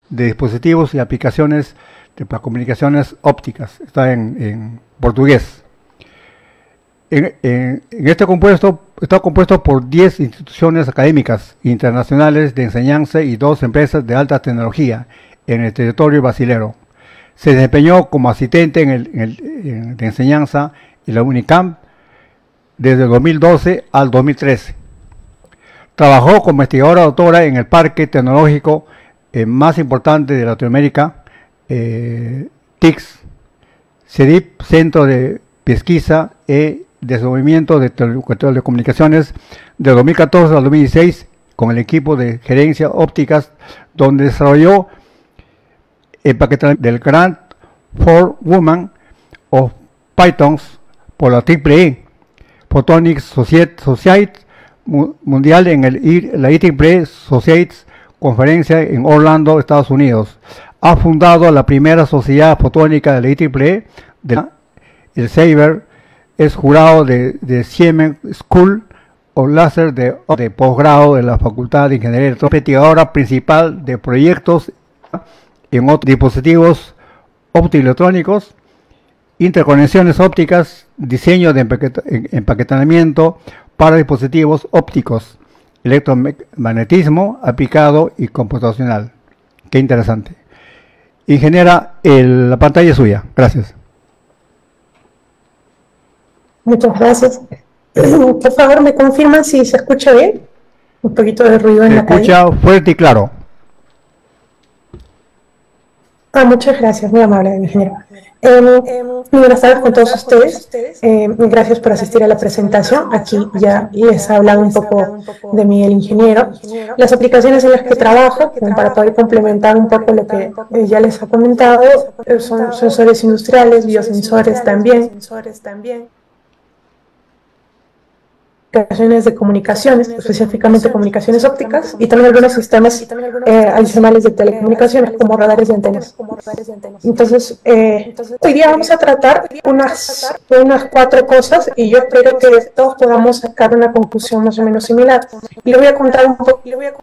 de dispositivos y aplicaciones de las comunicaciones ópticas. Está en portugués. En este compuesto está compuesto por 10 instituciones académicas internacionales de enseñanza y 2 empresas de alta tecnología en el territorio brasilero. Se desempeñó como asistente de enseñanza en la UNICAMP desde el 2012 al 2013. Trabajó como investigadora doctora en el parque tecnológico más importante de Latinoamérica, TICS, CEDIP, Centro de Pesquisa y Desenvolvimiento de Telecomunicaciones, de 2014 al 2016, con el equipo de gerencia ópticas, donde desarrolló el paquete del Grant for Women of Pythons por la IEEE Photonics Society Mundial en la IEEE Society Conferencia en Orlando, Estados Unidos. Ha fundado la primera sociedad fotónica de la IEEE, el Saber. Es jurado de Siemens School of Laser de posgrado de la Facultad de Ingeniería Electrónica, investigadora principal de proyectos en otros dispositivos optoelectrónicos, interconexiones ópticas, diseño de empaquetamiento para dispositivos ópticos, electromagnetismo aplicado y computacional. Qué interesante. Ingeniera, la pantalla es suya. Gracias. Muchas gracias. Por favor, ¿me confirman si se escucha bien? Un poquito de ruido en la calle. Se escucha fuerte y claro. Muchas gracias, muy amable, ingeniero. Muy buenas tardes con todos ustedes. Gracias por asistir a la presentación. Aquí ya les ha hablado un poco de mí, el ingeniero. Las aplicaciones en las que trabajo, para poder complementar un poco lo que ya les ha comentado, son sensores industriales, biosensores también. Aplicaciones de comunicaciones, específicamente comunicaciones ópticas, y también algunos sistemas adicionales de telecomunicaciones como radares y antenas. Entonces, hoy día vamos a tratar unas 4 cosas y yo espero que todos podamos sacar una conclusión más o menos similar. Y le voy a contar un poco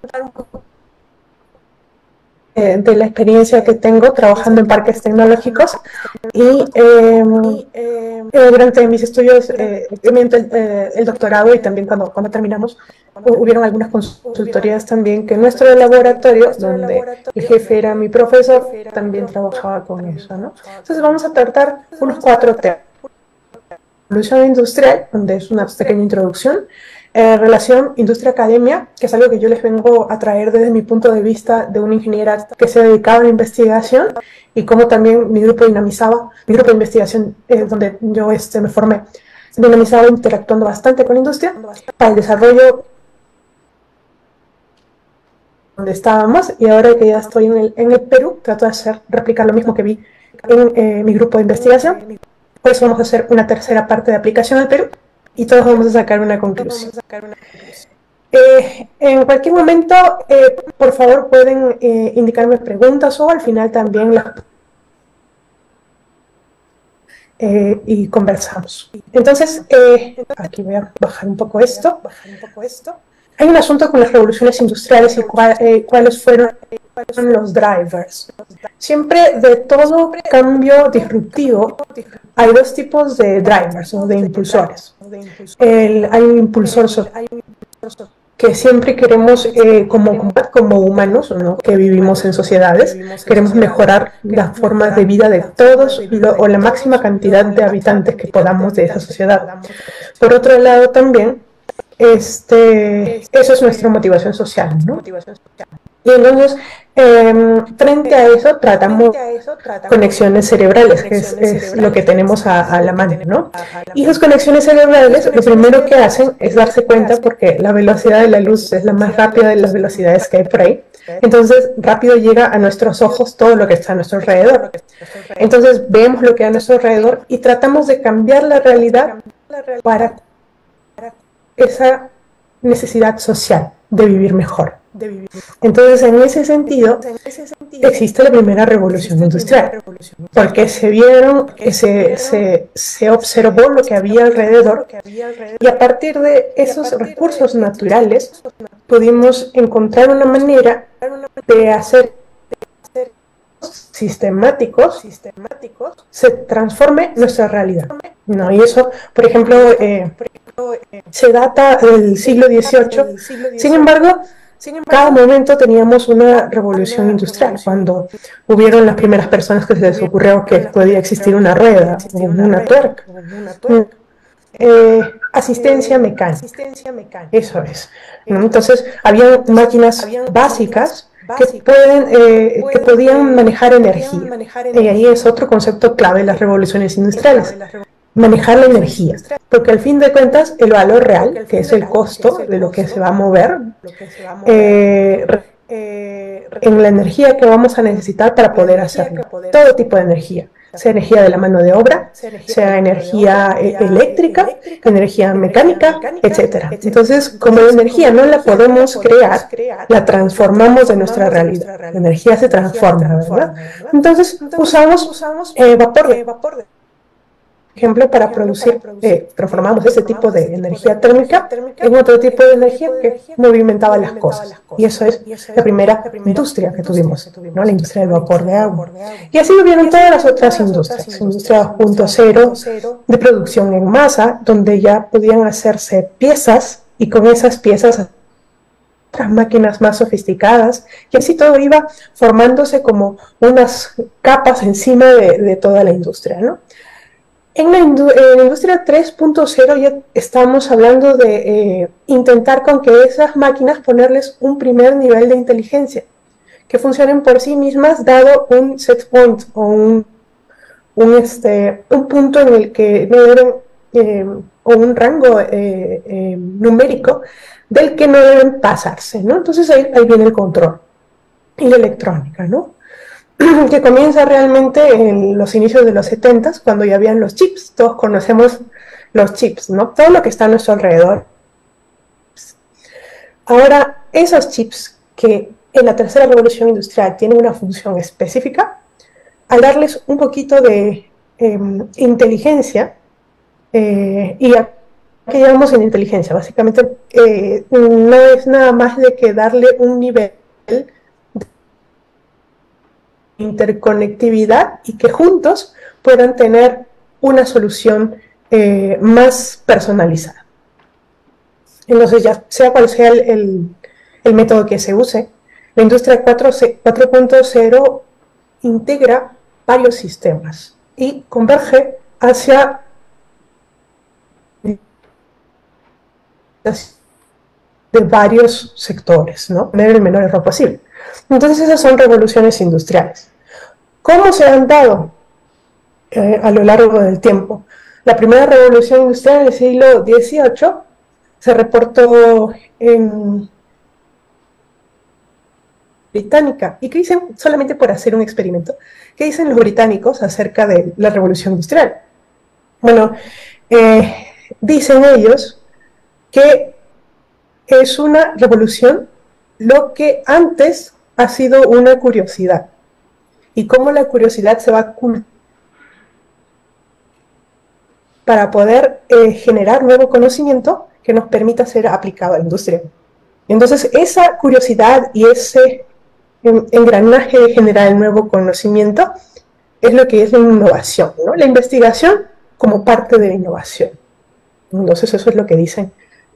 de la experiencia que tengo trabajando en parques tecnológicos y durante mis estudios, el doctorado y también cuando terminamos, hubieron algunas consultorías también que en nuestro laboratorio, donde el jefe era mi profesor, también trabajaba con eso, ¿no? Entonces vamos a tratar unos 4 temas. Revolución industrial, donde es una pequeña introducción. Relación industria-academia, que es algo que yo les vengo a traer desde mi punto de vista de una ingeniera que se dedicaba a la investigación, y cómo también mi grupo de investigación, donde yo me formé, dinamizaba interactuando bastante con la industria para el desarrollo donde estábamos, y ahora que ya estoy en el Perú, trato de replicar lo mismo que vi en mi grupo de investigación. Por eso vamos a hacer una tercera parte de aplicación al Perú, y todos vamos a sacar una conclusión. En cualquier momento, por favor, pueden indicarme preguntas o al final también y conversamos. Entonces, aquí voy a bajar un poco esto. Hay un asunto con las revoluciones industriales y cuáles fueron los drivers. Siempre de todo cambio disruptivo hay 2 tipos de drivers o de impulsores. Hay un impulsor que siempre queremos como humanos, ¿no?, que vivimos en sociedades, queremos mejorar las formas de vida de todos o la máxima cantidad de habitantes que podamos de esa sociedad. Por otro lado también, eso es nuestra motivación social, ¿no? Y entonces, frente a eso, tratamos conexiones cerebrales, que es lo que tenemos a la mano, ¿no? Y esas conexiones cerebrales, lo primero que hacen es darse cuenta, porque la velocidad de la luz es la más rápida de las velocidades que hay por ahí. Entonces, rápido llega a nuestros ojos todo lo que está a nuestro alrededor. Entonces, vemos lo que hay a nuestro alrededor y tratamos de cambiar la realidad para esa necesidad social de vivir mejor. Entonces, en ese sentido, existe la primera revolución industrial, porque se observó lo que había alrededor, y a partir de esos recursos naturales pudimos encontrar una manera de hacer sistemáticos, se transforme nuestra realidad, ¿no? Y eso, por ejemplo, se data del siglo XVIII. Sin embargo, cada momento teníamos una revolución industrial, cuando hubieron las primeras personas que se les ocurrió que podía existir una rueda o una tuerca. Asistencia mecánica, eso es, ¿no? Entonces, había máquinas básicas que podían manejar energía. Y ahí es otro concepto clave de las revoluciones industriales: manejar la energía, porque al fin de cuentas el valor real, que es el costo de lo que se va a mover, en la energía que vamos a necesitar para poder hacerlo. Todo tipo de energía, sea energía de la mano de obra, sea energía eléctrica, energía mecánica, etc. Entonces, como la energía no la podemos crear, la transformamos de nuestra realidad. La energía se transforma, ¿verdad? Entonces, usamos vapor de ejemplo para producir, transformamos ese tipo de energía térmica en otro tipo de energía que movimentaba las cosas. Y eso es la primera industria que tuvimos, ¿no? La industria del vapor de agua. Y así hubieron todas las otras industrias, industria 2.0 de producción en masa, donde ya podían hacerse piezas, y con esas piezas otras máquinas más sofisticadas, y así todo iba formándose como unas capas encima de toda la industria, ¿no? En la industria 3.0 ya estamos hablando de intentar con que esas máquinas ponerles un primer nivel de inteligencia, que funcionen por sí mismas dado un set point o un punto en el que no deben, o un rango numérico del que no deben pasarse, ¿no? Entonces ahí viene el control y la electrónica, ¿no? Que comienza realmente en los inicios de los 70s, cuando ya habían los chips. Todos conocemos los chips, ¿no? Todo lo que está a nuestro alrededor. Ahora, esos chips que en la tercera revolución industrial tienen una función específica, al darles un poquito de inteligencia, y a ¿qué llamamos en inteligencia? Básicamente no es nada más de que darle un nivel de interconectividad y que juntos puedan tener una solución más personalizada. Entonces, ya sea cual sea el método que se use, la industria 4.0 integra varios sistemas y converge hacia de varios sectores, ¿no? Tener el menor error posible. Entonces, esas son revoluciones industriales. ¿Cómo se han dado a lo largo del tiempo? La primera revolución industrial en el siglo XVIII se reportó en británica. ¿Y qué dicen? Solamente por hacer un experimento. ¿Qué dicen los británicos acerca de la revolución industrial? Bueno, dicen ellos que es una revolución lo que antes ha sido una curiosidad, y cómo la curiosidad se va para poder generar nuevo conocimiento que nos permita ser aplicado a la industria. Entonces, esa curiosidad y ese engranaje de generar el nuevo conocimiento es lo que es la innovación, ¿no? La investigación como parte de la innovación. Entonces, eso es lo que dicen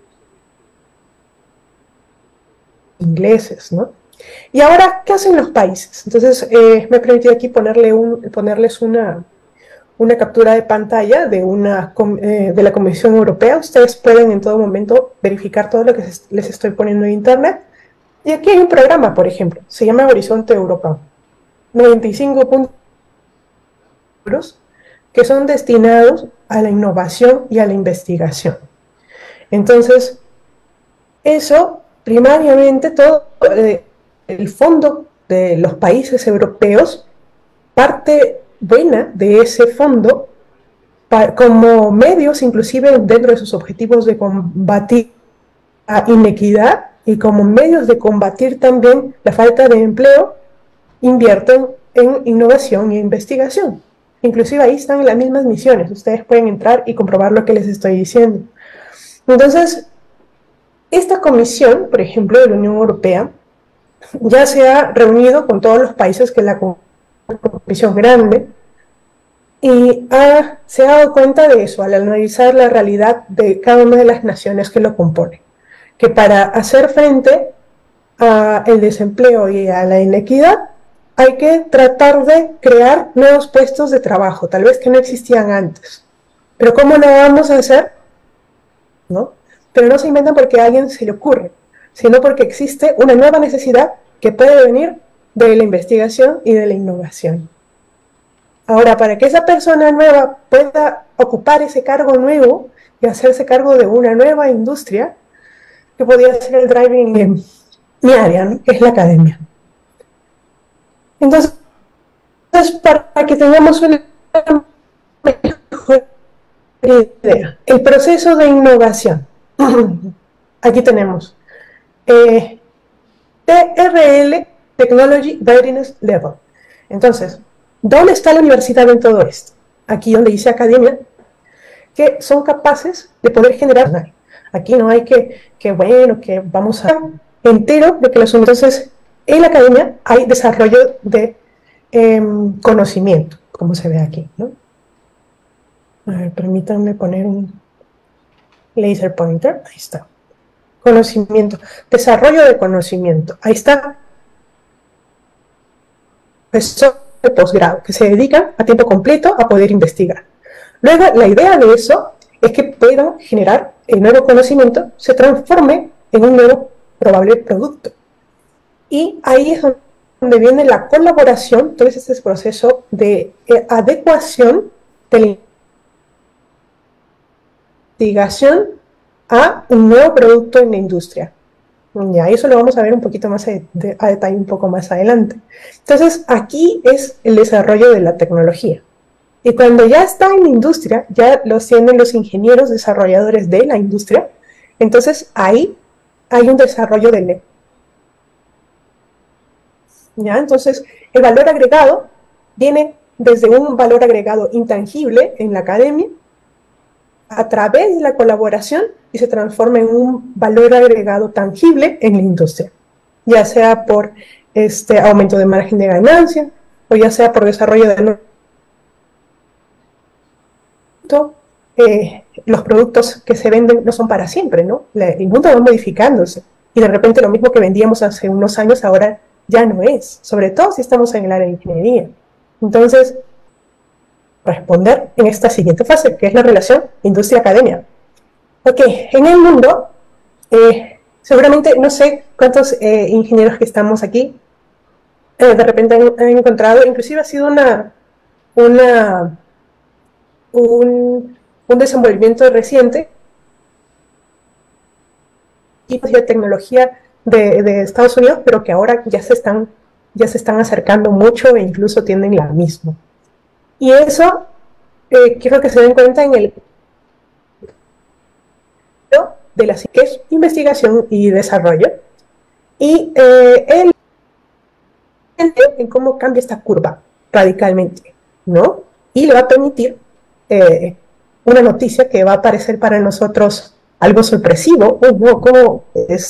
ingleses, ¿no? Y ahora, ¿qué hacen los países? Entonces, me he permitido aquí ponerles una captura de pantalla de la Comisión Europea. Ustedes pueden en todo momento verificar todo lo que les estoy poniendo en internet. Y aquí hay un programa, por ejemplo, se llama Horizonte Europa. 95 puntos que son destinados a la innovación y a la investigación. Entonces, eso primariamente todo el fondo de los países europeos, parte buena de ese fondo, como medios inclusive dentro de sus objetivos de combatir la inequidad y como medios de combatir también la falta de empleo, invierten en innovación e investigación. Inclusive ahí están las mismas misiones, ustedes pueden entrar y comprobar lo que les estoy diciendo. Entonces, esta comisión, por ejemplo, de la Unión Europea, ya se ha reunido con todos los países que la visión grande, y se ha dado cuenta de eso al analizar la realidad de cada una de las naciones que lo componen, que para hacer frente al desempleo y a la inequidad hay que tratar de crear nuevos puestos de trabajo, tal vez que no existían antes. Pero ¿cómo lo vamos a hacer? ¿No? Pero no se inventan porque a alguien se le ocurre, sino porque existe una nueva necesidad que puede venir de la investigación y de la innovación. Ahora, para que esa persona nueva pueda ocupar ese cargo nuevo y hacerse cargo de una nueva industria, que podría ser el driving en mi área, ¿no? Que es la academia. Entonces, para que tengamos una mejor idea, el proceso de innovación. Aquí tenemos TRL, Technology Readiness Level. Entonces, ¿dónde está la universidad en todo esto? Aquí donde dice academia, que son capaces de poder generar. Aquí no hay que vamos a entero de que los. Entonces, en la academia hay desarrollo de conocimiento, como se ve aquí, ¿no? A ver, permítanme poner un laser pointer. Ahí está. Conocimiento. Desarrollo de conocimiento. Ahí está. Profesor de posgrado, que se dedican a tiempo completo a poder investigar. Luego, la idea de eso es que puedan generar el nuevo conocimiento, se transforme en un nuevo probable producto. Y ahí es donde viene la colaboración, todo este proceso de adecuación de la investigación a un nuevo producto en la industria. Ya, eso lo vamos a ver un poquito más a detalle un poco más adelante. Entonces, aquí es el desarrollo de la tecnología. Y cuando ya está en la industria, ya los tienen los ingenieros desarrolladores de la industria, entonces ahí hay un desarrollo de ¿ya? Entonces, el valor agregado viene desde un valor agregado intangible en la academia, a través de la colaboración, y se transforma en un valor agregado tangible en la industria, ya sea por aumento de margen de ganancia, o ya sea por desarrollo de los productos que se venden no son para siempre, ¿no? El mundo va modificándose, y de repente lo mismo que vendíamos hace unos años ahora ya no es, sobre todo si estamos en el área de ingeniería. Entonces, responder en esta siguiente fase, que es la relación industria-academia. Ok, en el mundo, seguramente, no sé cuántos ingenieros que estamos aquí, de repente han encontrado, inclusive ha sido un desenvolvimiento reciente, tipos de tecnología de Estados Unidos, pero que ahora ya se están acercando mucho e incluso tienen la misma. Y eso quiero que se den cuenta en el de la que es investigación y desarrollo, y en cómo cambia esta curva radicalmente, ¿no? Y le va a permitir una noticia que va a parecer para nosotros algo sorpresivo. No, ¿cómo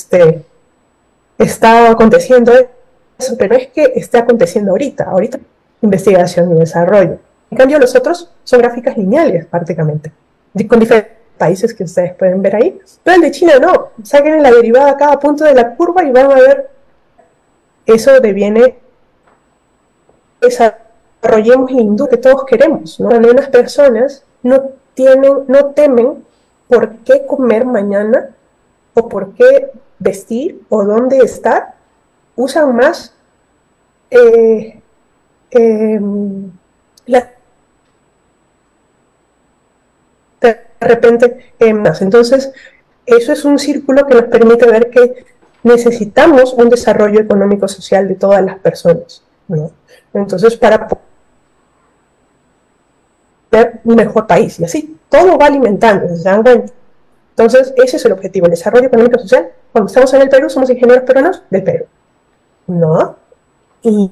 está aconteciendo eso? Pero es que está aconteciendo ahorita investigación y desarrollo. En cambio, los otros son gráficas lineales prácticamente, con diferentes países que ustedes pueden ver ahí, pero el de China no. Saquen la derivada a cada punto de la curva y van a ver, eso deviene, desarrollemos la industria que todos queremos, ¿no? Cuando unas personas no temen por qué comer mañana, o por qué vestir, o dónde estar, usan más de repente más. Entonces, eso es un círculo que nos permite ver que necesitamos un desarrollo económico-social de todas las personas, ¿no? Entonces, para tener un mejor país, y así, todo va alimentando, ¿se dan cuenta? Entonces, ese es el objetivo, el desarrollo económico-social. Cuando estamos en el Perú, somos ingenieros peruanos del Perú, ¿no? Y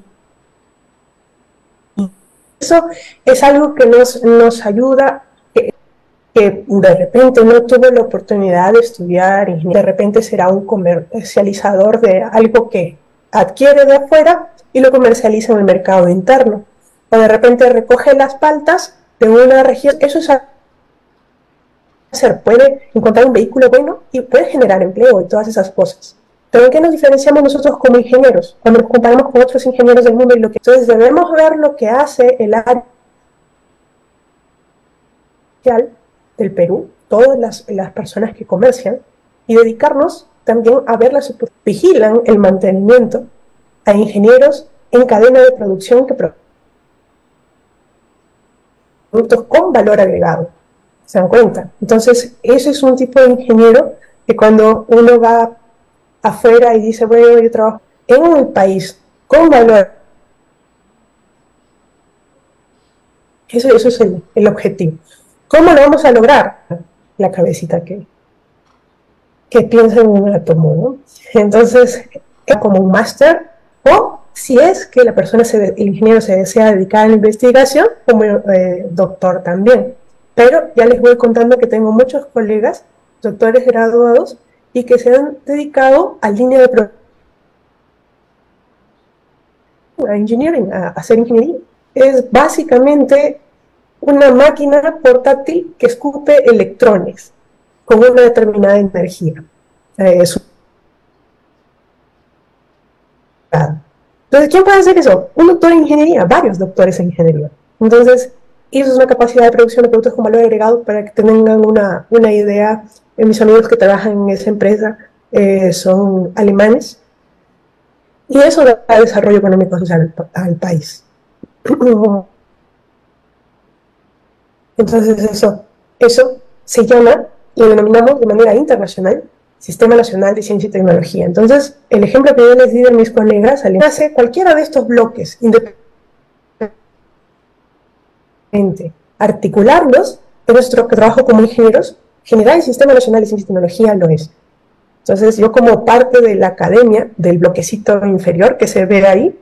eso es algo que nos ayuda, que de repente no tuvo la oportunidad de estudiar, y de repente será un comercializador de algo que adquiere de afuera y lo comercializa en el mercado interno. o de repente recoge las paltas de una región. Eso es hacer, puede encontrar un vehículo bueno y puede generar empleo y todas esas cosas. Pero ¿en qué nos diferenciamos nosotros como ingenieros? Cuando nos comparamos con otros ingenieros del mundo, entonces debemos ver lo que hace el área del Perú, todas las personas que comercian, y dedicarnos también a ver las vigilan el mantenimiento a ingenieros en cadena de producción que productos con valor agregado. ¿Se dan cuenta? Entonces, ese es un tipo de ingeniero que cuando uno va afuera y dice, bueno, yo trabajo en un país con valor, eso es el objetivo. ¿Cómo lo vamos a lograr? La cabecita que piensa en un átomo, ¿no? Entonces, como un máster, o si es que la persona, el ingeniero se desea dedicar a la investigación, como doctor también. Pero ya les voy contando que tengo muchos colegas, doctores graduados, y que se han dedicado a línea de producción, a engineering, a hacer ingeniería. Es básicamente una máquina portátil que escupe electrones con una determinada energía. Entonces, ¿quién puede hacer eso? Un doctor en ingeniería, varios doctores en ingeniería. Entonces, eso es una capacidad de producción de productos con valor agregado para que tengan una idea. Mis amigos que trabajan en esa empresa son alemanes, y eso da desarrollo económico social al país. Entonces eso se llama, lo denominamos de manera internacional, Sistema Nacional de Ciencia y Tecnología. Entonces, el ejemplo que yo les di de mis colegas, hace cualquiera de estos bloques, independientemente, articularlos en nuestro trabajo como ingenieros, generar el Sistema Nacional de Ciencia y Tecnología lo es. Entonces, yo como parte de la academia, del bloquecito inferior que se ve ahí,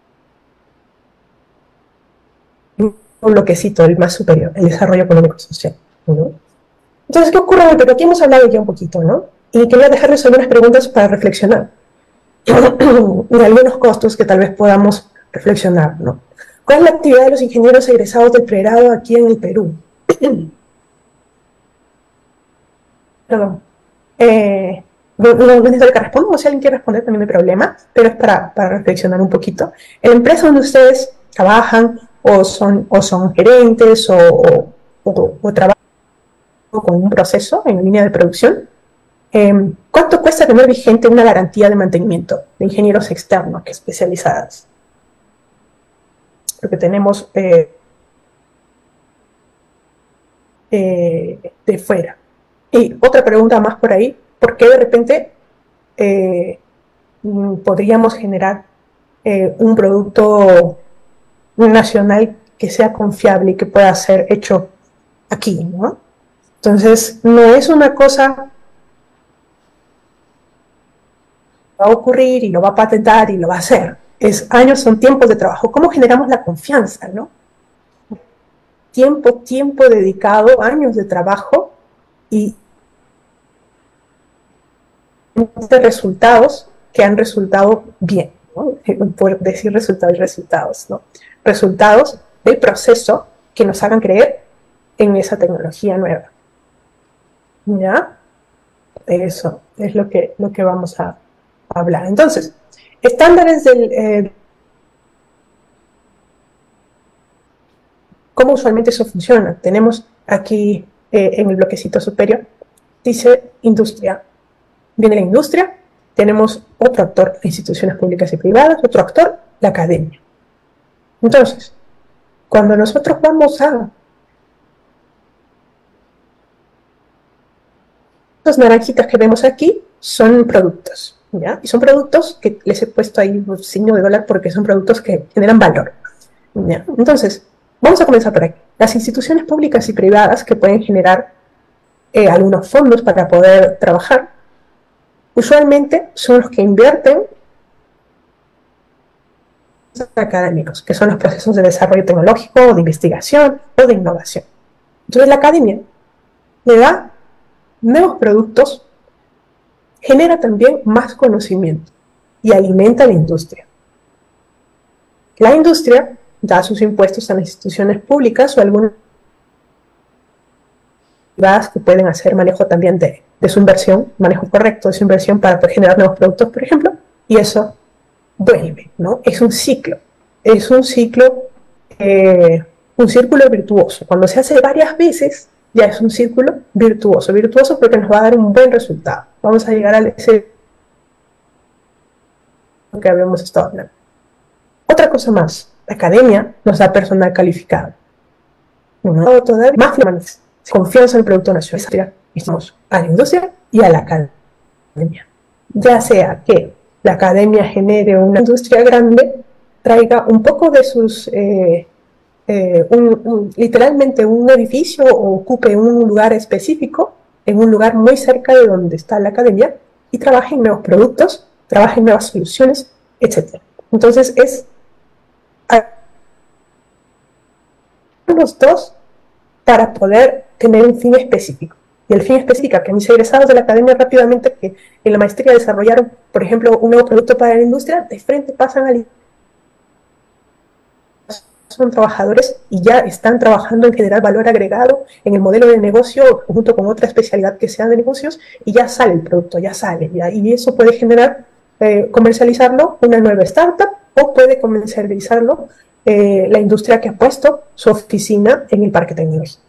un bloquecito, el más superior, el desarrollo económico social, ¿no? Entonces, ¿qué ocurre? Pero aquí hemos hablado ya un poquito, ¿no? Y quería dejarles algunas preguntas para reflexionar. Y algunos costos que tal vez podamos reflexionar, ¿no? ¿Cuál es la actividad de los ingenieros egresados del pregrado aquí en el Perú? Perdón. No necesito que responda, o si alguien quiere responder también no hay problema, pero es para reflexionar un poquito. En la empresa donde ustedes trabajan, o son gerentes, o trabajan con un proceso en la línea de producción, ¿cuánto cuesta tener vigente una garantía de mantenimiento de ingenieros externos que especializados? Porque tenemos de fuera. Y otra pregunta más por ahí, ¿por qué de repente podríamos generar un producto nacional que sea confiable y que pueda ser hecho aquí, ¿no? Entonces, no es una cosa que va a ocurrir y lo va a patentar y lo va a hacer. Es años, son tiempos de trabajo. ¿Cómo generamos la confianza, no? Tiempo dedicado, años de trabajo y de resultados que han resultado bien, ¿no? Por decir resultados, ¿no? Resultados del proceso que nos hagan creer en esa tecnología nueva. ¿Ya? Eso es lo que vamos a hablar. Entonces, estándares del... ¿cómo usualmente eso funciona? Tenemos aquí en el bloquecito superior, dice industria. Viene la industria, tenemos otro actor, instituciones públicas y privadas, otro actor, la academia. Entonces, cuando nosotros vamos a... Las naranjitas que vemos aquí son productos, ¿ya? Y son productos que les he puesto ahí un signo de dólar porque son productos que generan valor, ¿ya? Entonces, vamos a comenzar por aquí. Las instituciones públicas y privadas que pueden generar algunos fondos para poder trabajar, usualmente son los que invierten académicos, que son los procesos de desarrollo tecnológico, de investigación o de innovación. Entonces la academia le da nuevos productos, genera también más conocimiento y alimenta a la industria. La industria da sus impuestos a las instituciones públicas o algunas privadas que pueden hacer manejo también de su inversión, manejo correcto de su inversión para poder generar nuevos productos, por ejemplo, y eso vuelve, ¿no? Es un ciclo, un círculo virtuoso. Cuando se hace varias veces, ya es un círculo virtuoso porque nos va a dar un buen resultado. Vamos a llegar a ese que habíamos estado hablando. Otra cosa más, la academia nos da personal calificado. No, todavía más confianza en el producto nacional. Estamos a la industria y a la academia. Ya sea que la academia genere una industria grande, traiga un poco de sus, literalmente un edificio o ocupe un lugar específico, en un lugar muy cerca de donde está la academia, y trabaje en nuevos productos, trabaje en nuevas soluciones, etc. Entonces es los dos para poder tener un fin específico. Y el fin específico, que mis egresados de la academia rápidamente, que en la maestría desarrollaron, por ejemplo, un nuevo producto para la industria, de frente pasan al son trabajadores y ya están trabajando en generar valor agregado en el modelo de negocio junto con otra especialidad que sea de negocios, y ya sale el producto, ya sale, ya, y eso puede generar, comercializarlo una nueva startup, o puede comercializarlo la industria que ha puesto su oficina en el parque tecnológico,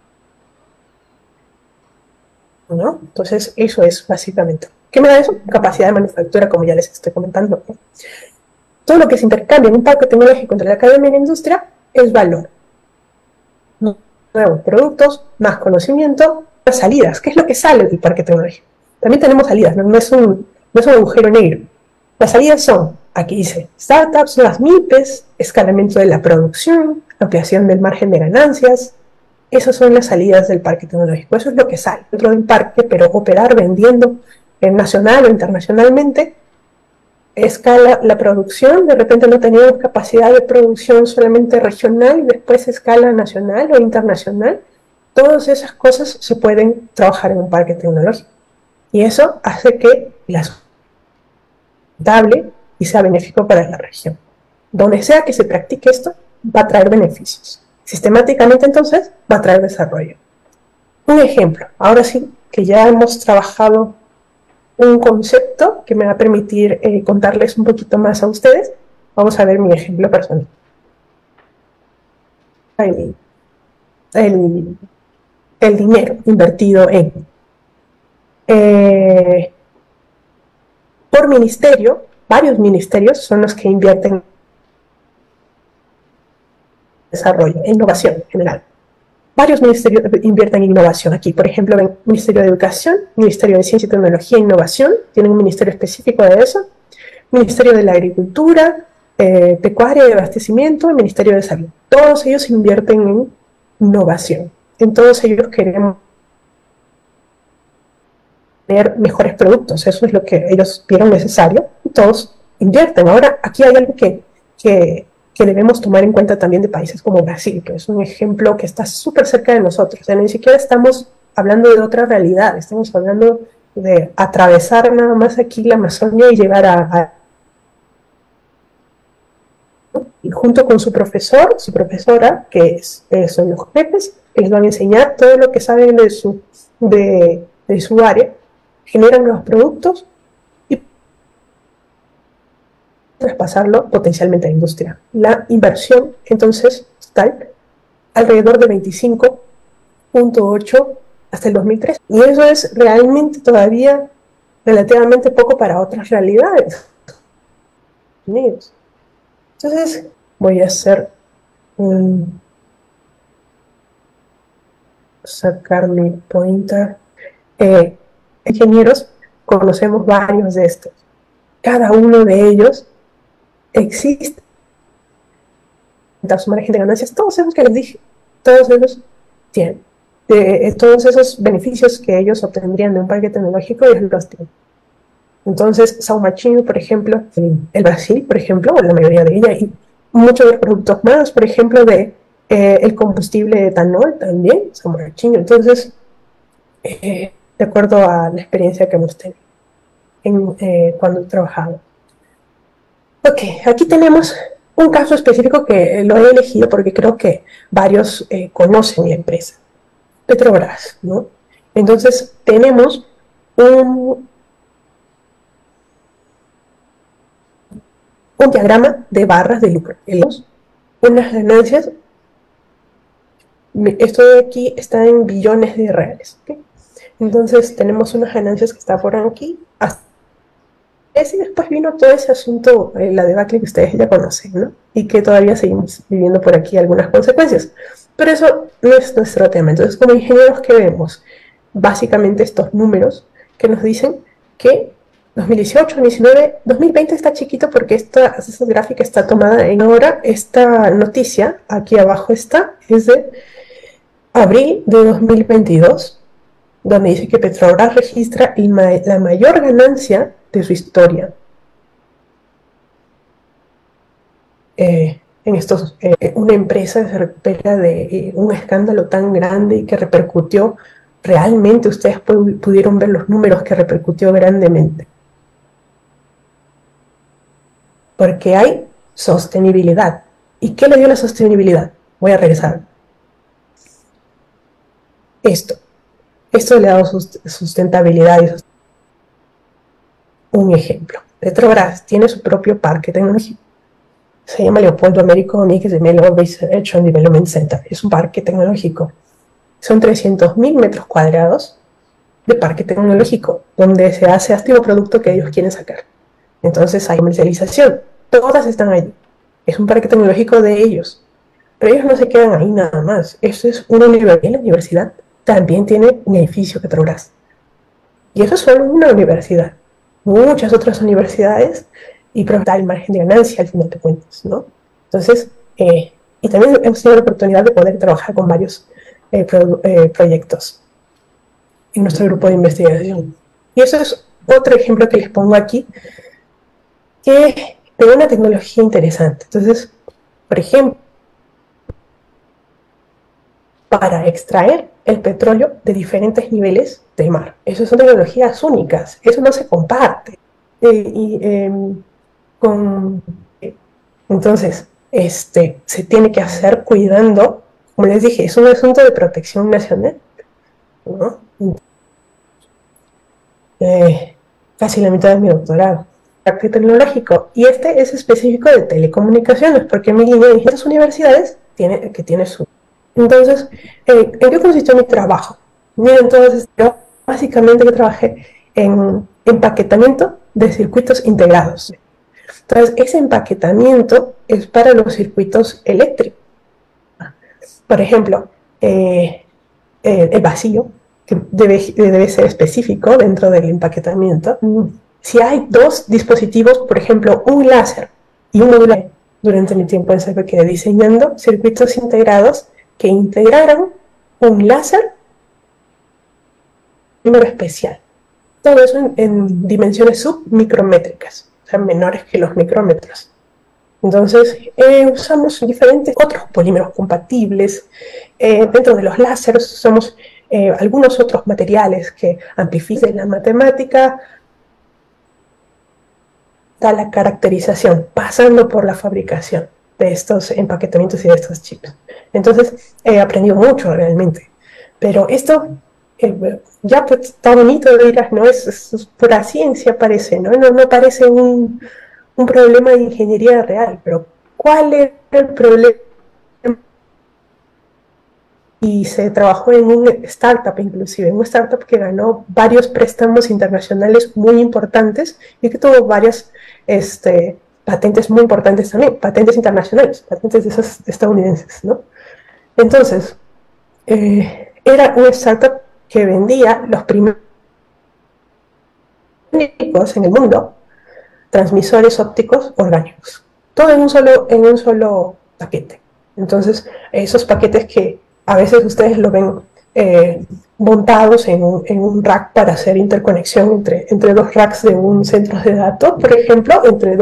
¿no? Entonces eso es básicamente. ¿Qué me da eso? Capacidad de manufactura, como ya les estoy comentando, ¿no? Todo lo que se intercambia en un parque tecnológico entre la academia y la industria es valor. Nuevos productos, más conocimiento, más salidas. ¿Qué es lo que sale del parque tecnológico? También tenemos salidas, no es un agujero negro. Las salidas son, aquí dice, startups, nuevas MIPES, escalamiento de la producción, ampliación del margen de ganancias. Esas son las salidas del parque tecnológico. Eso es lo que sale dentro del parque, pero operar vendiendo nacional o internacionalmente, escala la producción, de repente no teníamos capacidad de producción solamente regional y después escala nacional o internacional. Todas esas cosas se pueden trabajar en un parque tecnológico, y eso hace que las rentable y sea benéfico para la región. Donde sea que se practique esto, va a traer beneficios. Sistemáticamente, entonces, va a traer desarrollo. Un ejemplo, ahora sí que ya hemos trabajado un concepto que me va a permitir contarles un poquito más a ustedes. Vamos a ver mi ejemplo personal. El dinero invertido por ministerio, varios ministerios son los que invierten en desarrollo, en innovación en general. Varios ministerios invierten en innovación aquí. Por ejemplo, el Ministerio de Educación, Ministerio de Ciencia y Tecnología e Innovación, tienen un ministerio específico de eso. Ministerio de la Agricultura, Pecuaria y Abastecimiento, el Ministerio de Salud. Todos ellos invierten en innovación. En todos ellos queremos tener mejores productos. Eso es lo que ellos vieron necesario y todos invierten. Ahora, aquí hay algo que debemos tomar en cuenta también de países como Brasil, que es un ejemplo que está súper cerca de nosotros. O sea, ni siquiera estamos hablando de otra realidad, estamos hablando de atravesar nada más aquí la Amazonia y llegar y junto con su profesor, su profesora, que son los jefes, que les van a enseñar todo lo que saben de su área, generan nuevos productos y traspasarlo potencialmente a la industria. La inversión, entonces, está alrededor de 25.8 hasta el 2003. Y eso es realmente todavía relativamente poco para otras realidades. Entonces, voy a hacer sacar mi pointer. Ingenieros, conocemos varios de estos. Cada uno de ellos existe su margen de ganancias, todos esos que les dije, todos ellos tienen todos esos beneficios que ellos obtendrían de un parque tecnológico, ellos los tienen. Entonces, São Martinho, por ejemplo, el Brasil, por ejemplo, la mayoría de ellas, y muchos de los productos más, por ejemplo, el combustible de etanol también, São Martinho. Entonces, de acuerdo a la experiencia que hemos tenido cuando he trabajado. Ok, aquí tenemos un caso específico que lo he elegido porque creo que varios conocen la empresa, Petrobras, ¿no? Entonces tenemos un diagrama de barras de lucro. Unas ganancias, esto de aquí está en billones de reales, ¿okay? Entonces tenemos unas ganancias que está por aquí, hasta y después vino todo ese asunto, la debacle que ustedes ya conocen, ¿no? Y que todavía seguimos viviendo por aquí algunas consecuencias. Pero eso no es nuestro tema. Entonces, como ingenieros, ¿qué vemos? Básicamente estos números que nos dicen que 2018, 2019, 2020 está chiquito porque esta gráfica está tomada en ahora. Esta noticia, aquí abajo está, es de abril de 2022, donde dice que Petrobras registra la mayor ganancia de su historia. Una empresa que se recupera de un escándalo tan grande y que repercutió realmente, ustedes pudieron ver los números que repercutió grandemente. Porque hay sostenibilidad. ¿Y qué le dio la sostenibilidad? Voy a regresar. Esto le ha dado sustentabilidad y un ejemplo. Petrobras tiene su propio parque tecnológico. Se llama Leopoldo Américo Domínguez de Melo Research and Development Center. Es un parque tecnológico. Son 300.000 metros cuadrados de parque tecnológico, donde se hace activo producto que ellos quieren sacar. Entonces hay comercialización. Todas están allí. Es un parque tecnológico de ellos. Pero ellos no se quedan ahí nada más. Esto es una universidad. La universidad también tiene un edificio Petrobras. Y eso es solo una universidad. Muchas otras universidades y da el margen de ganancia al final de cuentas, ¿no? Entonces, y también hemos tenido la oportunidad de poder trabajar con varios proyectos en nuestro grupo de investigación. Y eso es otro ejemplo que les pongo aquí, que de una tecnología interesante. Entonces, por ejemplo, para extraer el petróleo de diferentes niveles del mar. Esas son tecnologías únicas, eso no se comparte. Entonces, se tiene que hacer cuidando, como les dije, es un asunto de protección nacional, ¿no? Casi la mitad de mi doctorado, arte tecnológico, y este es específico de telecomunicaciones, porque mi línea de estas universidades tiene su... Entonces, ¿en qué consistió mi trabajo? Miren, entonces, yo básicamente trabajé en empaquetamiento de circuitos integrados. Entonces, ese empaquetamiento es para los circuitos eléctricos. Por ejemplo, el vacío, que debe ser específico dentro del empaquetamiento. Si hay dos dispositivos, por ejemplo, un láser y un modulador, durante mi tiempo en CEP quedé diseñando circuitos integrados que integraran un láser número especial. Todo eso en dimensiones submicrométricas, o sea, menores que los micrómetros. Entonces, usamos diferentes otros polímeros compatibles. Dentro de los láseres usamos algunos otros materiales que amplifican la matemática, da la caracterización, pasando por la fabricación de estos empaquetamientos y de estos chips. Entonces, he aprendido mucho realmente. Pero esto, ya pues, está bonito, dirás, ¿no? Es pura ciencia, parece, ¿no? No parece un problema de ingeniería real, pero ¿cuál es el problema? Y se trabajó en un startup, inclusive, en un startup que ganó varios préstamos internacionales muy importantes y que tuvo varias patentes muy importantes también, patentes internacionales, patentes de esas estadounidenses, ¿no? Entonces, era una startup que vendía los primeros en el mundo transmisores ópticos orgánicos, todo en un solo paquete. Entonces, esos paquetes que a veces ustedes lo ven montados en un rack para hacer interconexión entre dos racks de un centro de datos, por ejemplo, entre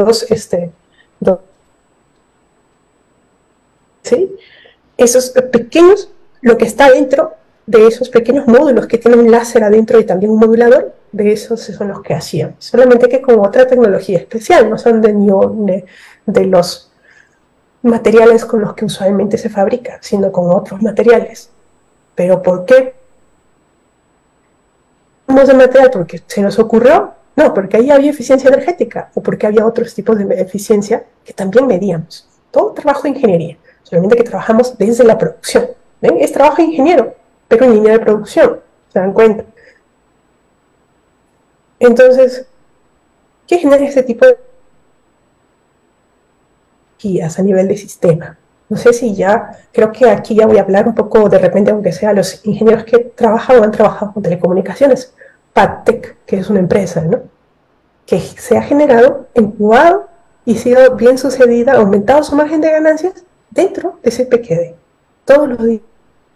¿sí? Esos pequeños, lo que está dentro de esos pequeños módulos que tienen un láser adentro y también un modulador, de esos son los que hacían. Solamente que con otra tecnología especial, no son de los materiales con los que usualmente se fabrica, sino con otros materiales. ¿Pero por qué de material? ¿Porque se nos ocurrió? No, porque ahí había eficiencia energética o porque había otros tipos de eficiencia que también medíamos. Todo trabajo de ingeniería, solamente que trabajamos desde la producción. ¿Ven? Es trabajo de ingeniero, pero en línea de producción, ¿se dan cuenta? Entonces, ¿qué genera este tipo de guías a nivel de sistema? No sé si ya, creo que aquí ya voy a hablar un poco de repente, aunque sea los ingenieros que trabajan o han trabajado con telecomunicaciones. Padtech, que es una empresa, ¿no?, que se ha generado, incubado y sido bien sucedida, aumentado su margen de ganancias dentro de ese PQD. Todos los días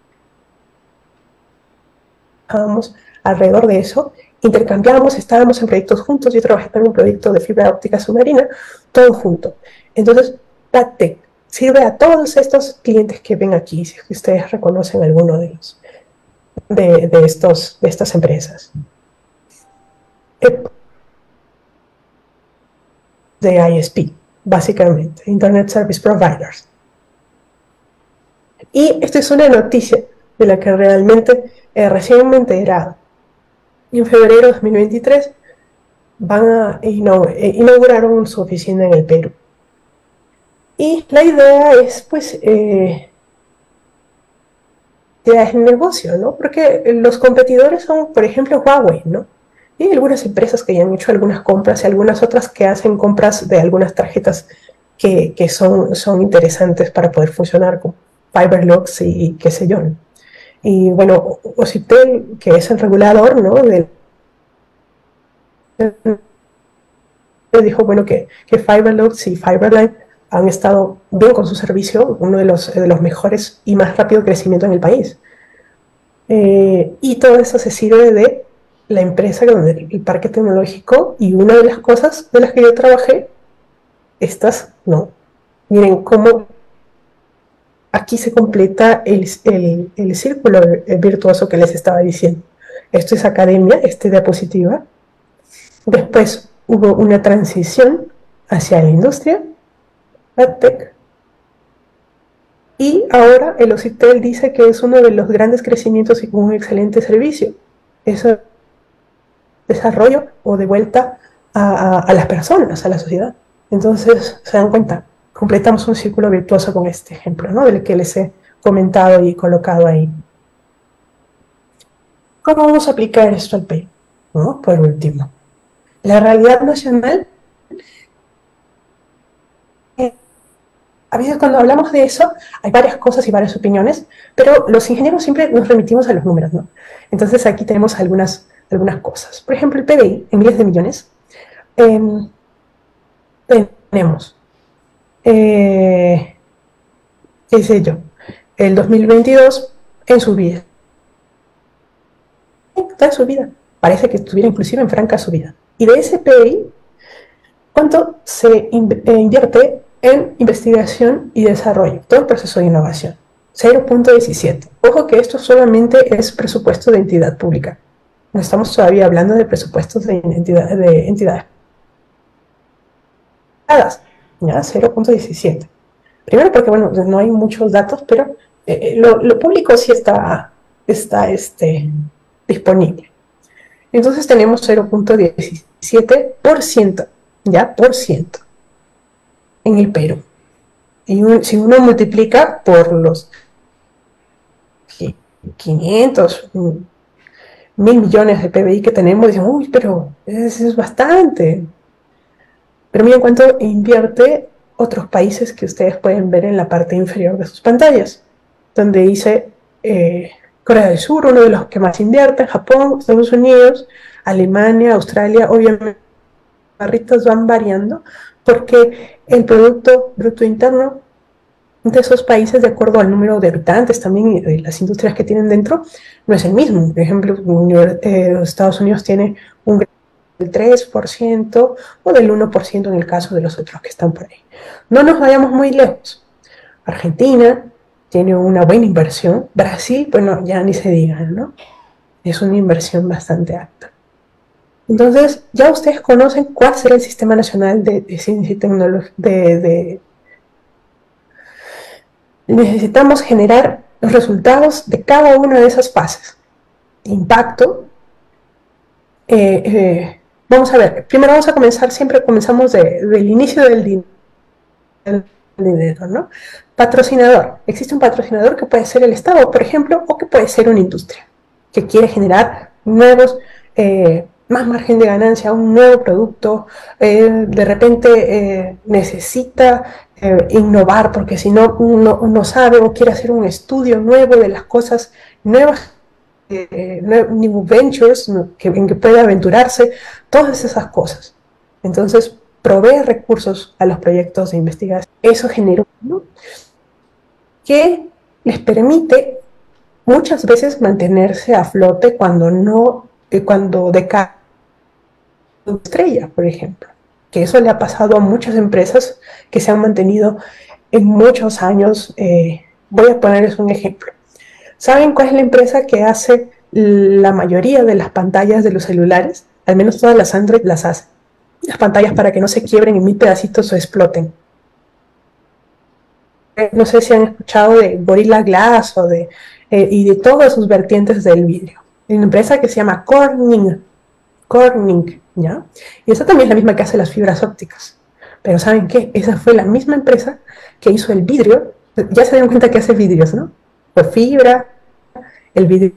trabajábamos alrededor de eso, intercambiábamos, estábamos en proyectos juntos. Yo trabajé en un proyecto de fibra óptica submarina, todo junto. Entonces, Padtech sirve a todos estos clientes que ven aquí, si ustedes reconocen alguno de los de estas empresas. De ISP, básicamente, Internet Service Providers. Y esta es una noticia de la que realmente recién me he enterado. En febrero de 2023 inauguraron su oficina en el Perú. Y la idea es, pues, el negocio, ¿no? Porque los competidores son, por ejemplo, Huawei, ¿no? Y hay algunas empresas que ya han hecho algunas compras y algunas otras que hacen compras de algunas tarjetas que son interesantes para poder funcionar con Fiberlux y qué sé yo, ¿no? Y bueno, Ocitel, que es el regulador, ¿no?, dijo, bueno, que Fiberlux y Fiberline han estado bien con su servicio, uno de los mejores y más rápido crecimiento en el país. Y todo eso se sirve de la empresa, el parque tecnológico, y una de las cosas de las que yo trabajé, estas, ¿no? Miren cómo aquí se completa el círculo virtuoso que les estaba diciendo. Esto es academia, diapositiva. Después hubo una transición hacia la industria, AdTech, y ahora el Ocitel dice que es uno de los grandes crecimientos y con un excelente servicio. Eso desarrollo o de vuelta a las personas, a la sociedad. Entonces, se dan cuenta, completamos un círculo virtuoso con este ejemplo, ¿no?, del que les he comentado y colocado ahí. ¿Cómo vamos a aplicar esto al Perú? ¿No? Por último, la realidad nacional. A veces cuando hablamos de eso hay varias cosas y varias opiniones, pero los ingenieros siempre nos remitimos a los números, ¿no? Entonces aquí tenemos algunas cosas. Por ejemplo, el PBI en miles de millones. Tenemos, qué sé yo, el 2022 en subida. Está en subida. Parece que estuviera inclusive en franca subida. Y de ese PBI, ¿cuánto se invierte en investigación y desarrollo? Todo el proceso de innovación. 0.17. Ojo que esto solamente es presupuesto de entidad pública. No estamos todavía hablando de presupuestos de entidades. Ya, 0.17. Primero porque, bueno, no hay muchos datos, pero lo público sí está disponible. Entonces tenemos 0.17%, ¿ya? Por ciento en el Perú. Y si uno multiplica por los 500, 1.000 millones de PBI que tenemos, dicen, uy, pero eso es bastante. Pero miren cuánto invierte otros países que ustedes pueden ver en la parte inferior de sus pantallas, donde dice Corea del Sur, uno de los que más invierten, Japón, Estados Unidos, Alemania, Australia. Obviamente las barritas van variando porque el Producto Bruto Interno de esos países, de acuerdo al número de habitantes también y de las industrias que tienen dentro, no es el mismo. Por ejemplo, los Estados Unidos tiene un del 3% o del 1% en el caso de los otros que están por ahí. No nos vayamos muy lejos. Argentina tiene una buena inversión. Brasil, bueno, ya ni se diga, ¿no? Es una inversión bastante alta. Entonces, ya ustedes conocen cuál será el Sistema Nacional de Ciencia y Tecnología, necesitamos generar los resultados de cada una de esas fases. Impacto. Vamos a ver, primero vamos a comenzar, siempre comenzamos del inicio del dinero, ¿no? Patrocinador. Existe un patrocinador que puede ser el Estado, por ejemplo, o que puede ser una industria que quiere generar nuevos, más margen de ganancia, un nuevo producto, de repente necesita innovar porque si no, no sabe o quiere hacer un estudio nuevo de las cosas nuevas, new ventures en que pueda aventurarse, todas esas cosas. Entonces, provee recursos a los proyectos de investigación. Eso genera, ¿no?, que les permite muchas veces mantenerse a flote cuando decae estrella, por ejemplo, que eso le ha pasado a muchas empresas que se han mantenido en muchos años. Voy a ponerles un ejemplo. ¿Saben cuál es la empresa que hace la mayoría de las pantallas de los celulares? Al menos todas las Android las hacen. Las pantallas para que no se quiebren en mil pedacitos o exploten. No sé si han escuchado de Gorilla Glass y de todas sus vertientes del vidrio. Hay una empresa que se llama Corning, ¿ya? Y esa también es la misma que hace las fibras ópticas. Pero ¿saben qué? Esa fue la misma empresa que hizo el vidrio. Ya se dieron cuenta que hace vidrios, ¿no? Por fibra, el vidrio,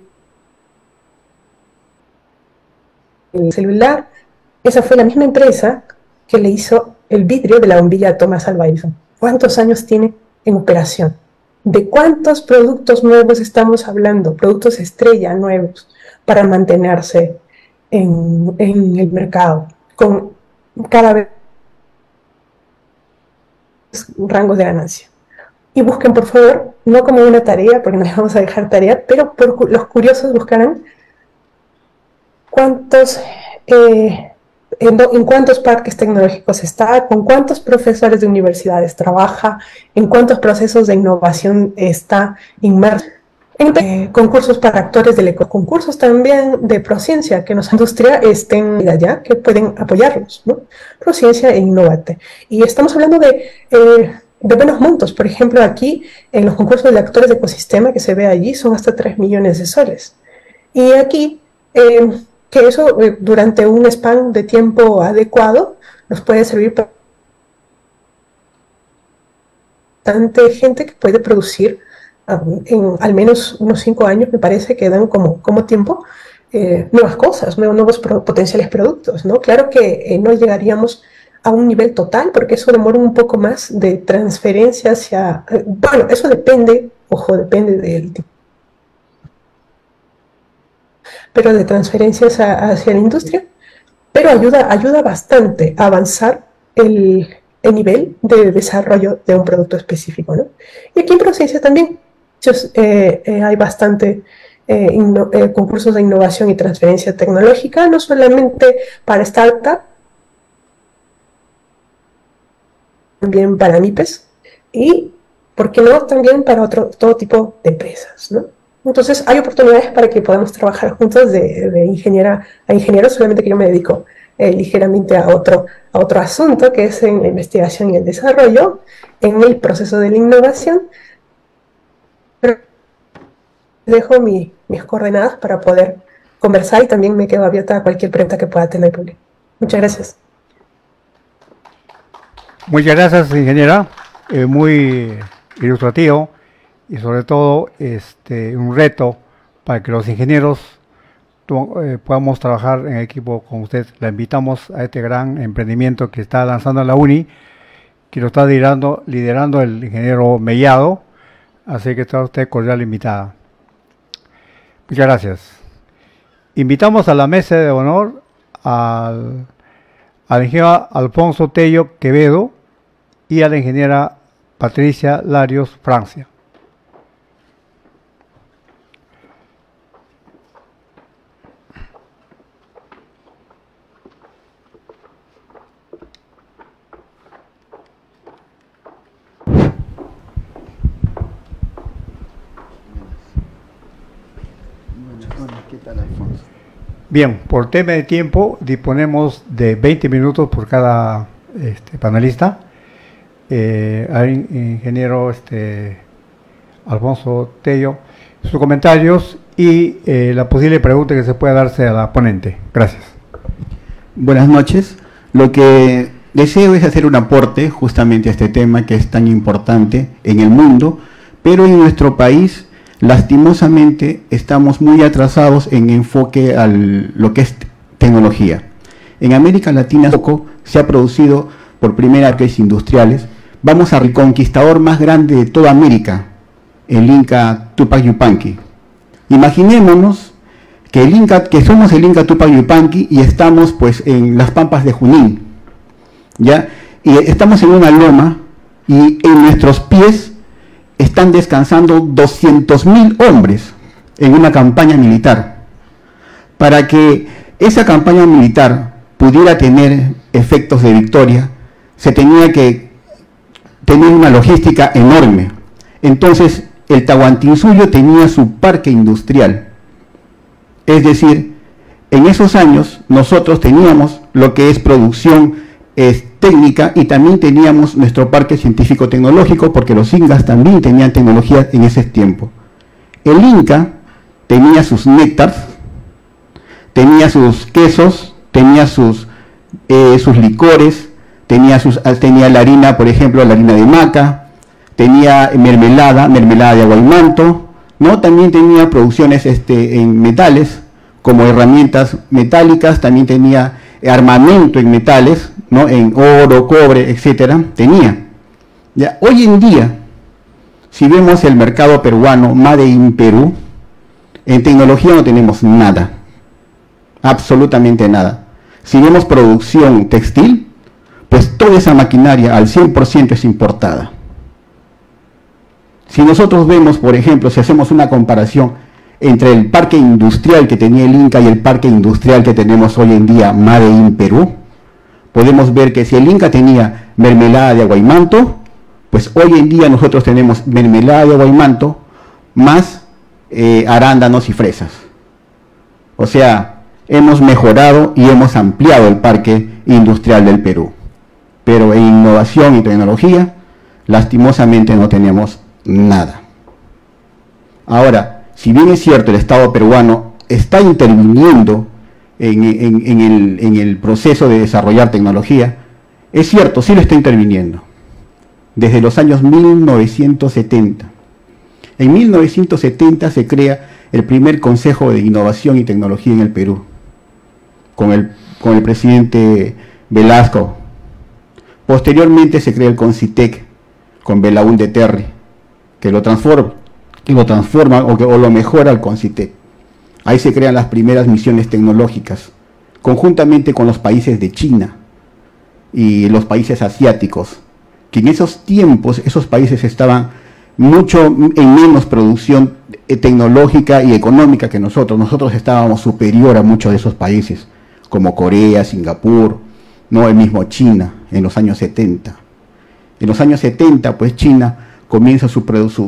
el celular. Esa fue la misma empresa que le hizo el vidrio de la bombilla a Thomas Alva Edison. ¿Cuántos años tiene en operación? ¿De cuántos productos nuevos estamos hablando? Productos estrella nuevos para mantenerse en el mercado con cada vez rangos de ganancia. Y busquen, por favor, no como una tarea, porque no les vamos a dejar tarea, pero los curiosos buscarán en cuántos parques tecnológicos está, con cuántos profesores de universidades trabaja, en cuántos procesos de innovación está inmerso. En concursos para actores del concursos también de Prociencia, que nuestra industria estén allá, que pueden apoyarlos, ¿no? Prociencia e Innovate. Y estamos hablando de buenos montos. Por ejemplo, aquí en los concursos de actores de ecosistema que se ve allí son hasta 3 millones de soles. Y aquí, que eso durante un span de tiempo adecuado nos puede servir para bastante gente que puede producir en al menos unos 5 años, me parece que dan como tiempo nuevas cosas, nuevos potenciales productos, ¿no? Claro que no llegaríamos a un nivel total, porque eso demora un poco más de transferencia hacia... bueno, eso depende, ojo, depende del tipo, pero de transferencias hacia la industria, pero ayuda bastante a avanzar el nivel de desarrollo de un producto específico, ¿no? Y aquí en Prociencia también hay bastante concursos de innovación y transferencia tecnológica, no solamente para startups, también para MIPES y, ¿por qué no?, también para todo tipo de empresas, ¿no? Entonces hay oportunidades para que podamos trabajar juntos de ingeniera a ingeniero, solamente que yo me dedico ligeramente a otro asunto, que es en la investigación y el desarrollo, en el proceso de la innovación. Pero dejo mis coordenadas para poder conversar y también me quedo abierta a cualquier pregunta que pueda tener el público. Muchas gracias. Muchas gracias, ingeniera. Muy ilustrativo y sobre todo un reto para que los ingenieros podamos trabajar en equipo con usted. La invitamos a este gran emprendimiento que está lanzando la UNI, que lo está liderando el ingeniero Mellado, así que está usted cordial invitada. Muchas gracias. Invitamos a la mesa de honor al ingeniero Alfonso Tello Quevedo y a la ingeniera Patricia Larios Francia. Bien, por tema de tiempo disponemos de 20 minutos por cada panelista. Hay ingeniero Alfonso Tello, sus comentarios y la posible pregunta que se pueda darse a la ponente. Gracias. Buenas noches. Lo que deseo es hacer un aporte justamente a este tema que es tan importante en el mundo, pero en nuestro país, lastimosamente, estamos muy atrasados en enfoque a lo que es tecnología. En América Latina se ha producido por primera vez industriales. Vamos al conquistador más grande de toda América, el Inca Tupac Yupanqui. Imaginémonos que somos el Inca Tupac Yupanqui y estamos pues en las pampas de Junín, ¿ya? Y estamos en una loma y en nuestros pies están descansando 200.000 hombres en una campaña militar. Para que esa campaña militar pudiera tener efectos de victoria, se tenía que tener una logística enorme. Entonces, el Tahuantinsuyo tenía su parque industrial. Es decir, en esos años nosotros teníamos lo que es producción técnica y también teníamos nuestro parque científico-tecnológico, porque los incas también tenían tecnología en ese tiempo. El Inca tenía sus néctares, tenía sus quesos, tenía sus licores, tenía la harina, por ejemplo, la harina de maca, tenía mermelada de aguaymanto, ¿no? También tenía producciones en metales, como herramientas metálicas, también tenía armamento en metales, ¿no? En oro, cobre, etcétera, tenía. Ya, hoy en día, si vemos el mercado peruano, Made in Perú, en tecnología no tenemos nada, absolutamente nada. Si vemos producción textil, pues toda esa maquinaria al 100% es importada. Si nosotros vemos, por ejemplo, si hacemos una comparación entre el parque industrial que tenía el Inca y el parque industrial que tenemos hoy en día, Made in Perú, podemos ver que si el Inca tenía mermelada de aguaymanto, pues hoy en día nosotros tenemos mermelada de aguaymanto más arándanos y fresas. O sea, hemos mejorado y hemos ampliado el parque industrial del Perú. Pero en innovación y tecnología, lastimosamente no tenemos nada. Ahora, si bien es cierto, el Estado peruano está interviniendo en el proceso de desarrollar tecnología, es cierto, sí lo está interviniendo. Desde los años 1970. En 1970 se crea el primer Consejo de Innovación y Tecnología en el Perú, con el presidente Velasco. Posteriormente se crea el CONCITEC, con Belaúnde Terry, que lo transforma o lo mejora al CONCITEC. Ahí se crean las primeras misiones tecnológicas, conjuntamente con los países de China y los países asiáticos, que en esos tiempos esos países estaban mucho en menos producción tecnológica y económica que nosotros. Nosotros estábamos superior a muchos de esos países, como Corea, Singapur, no el mismo China, en los años 70. En los años 70, pues China comienza su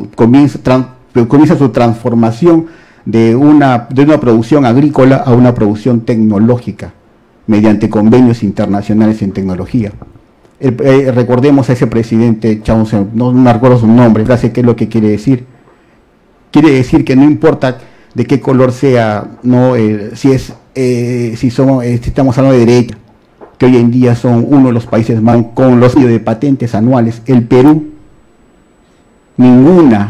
transformación de una producción agrícola a una producción tecnológica, mediante convenios internacionales en tecnología. Recordemos a ese presidente, no me acuerdo su nombre, ¿qué es lo que quiere decir? Quiere decir que no importa de qué color sea, no, si estamos hablando de derecha, que hoy en día son uno de los países más con los de patentes anuales. El Perú, ninguna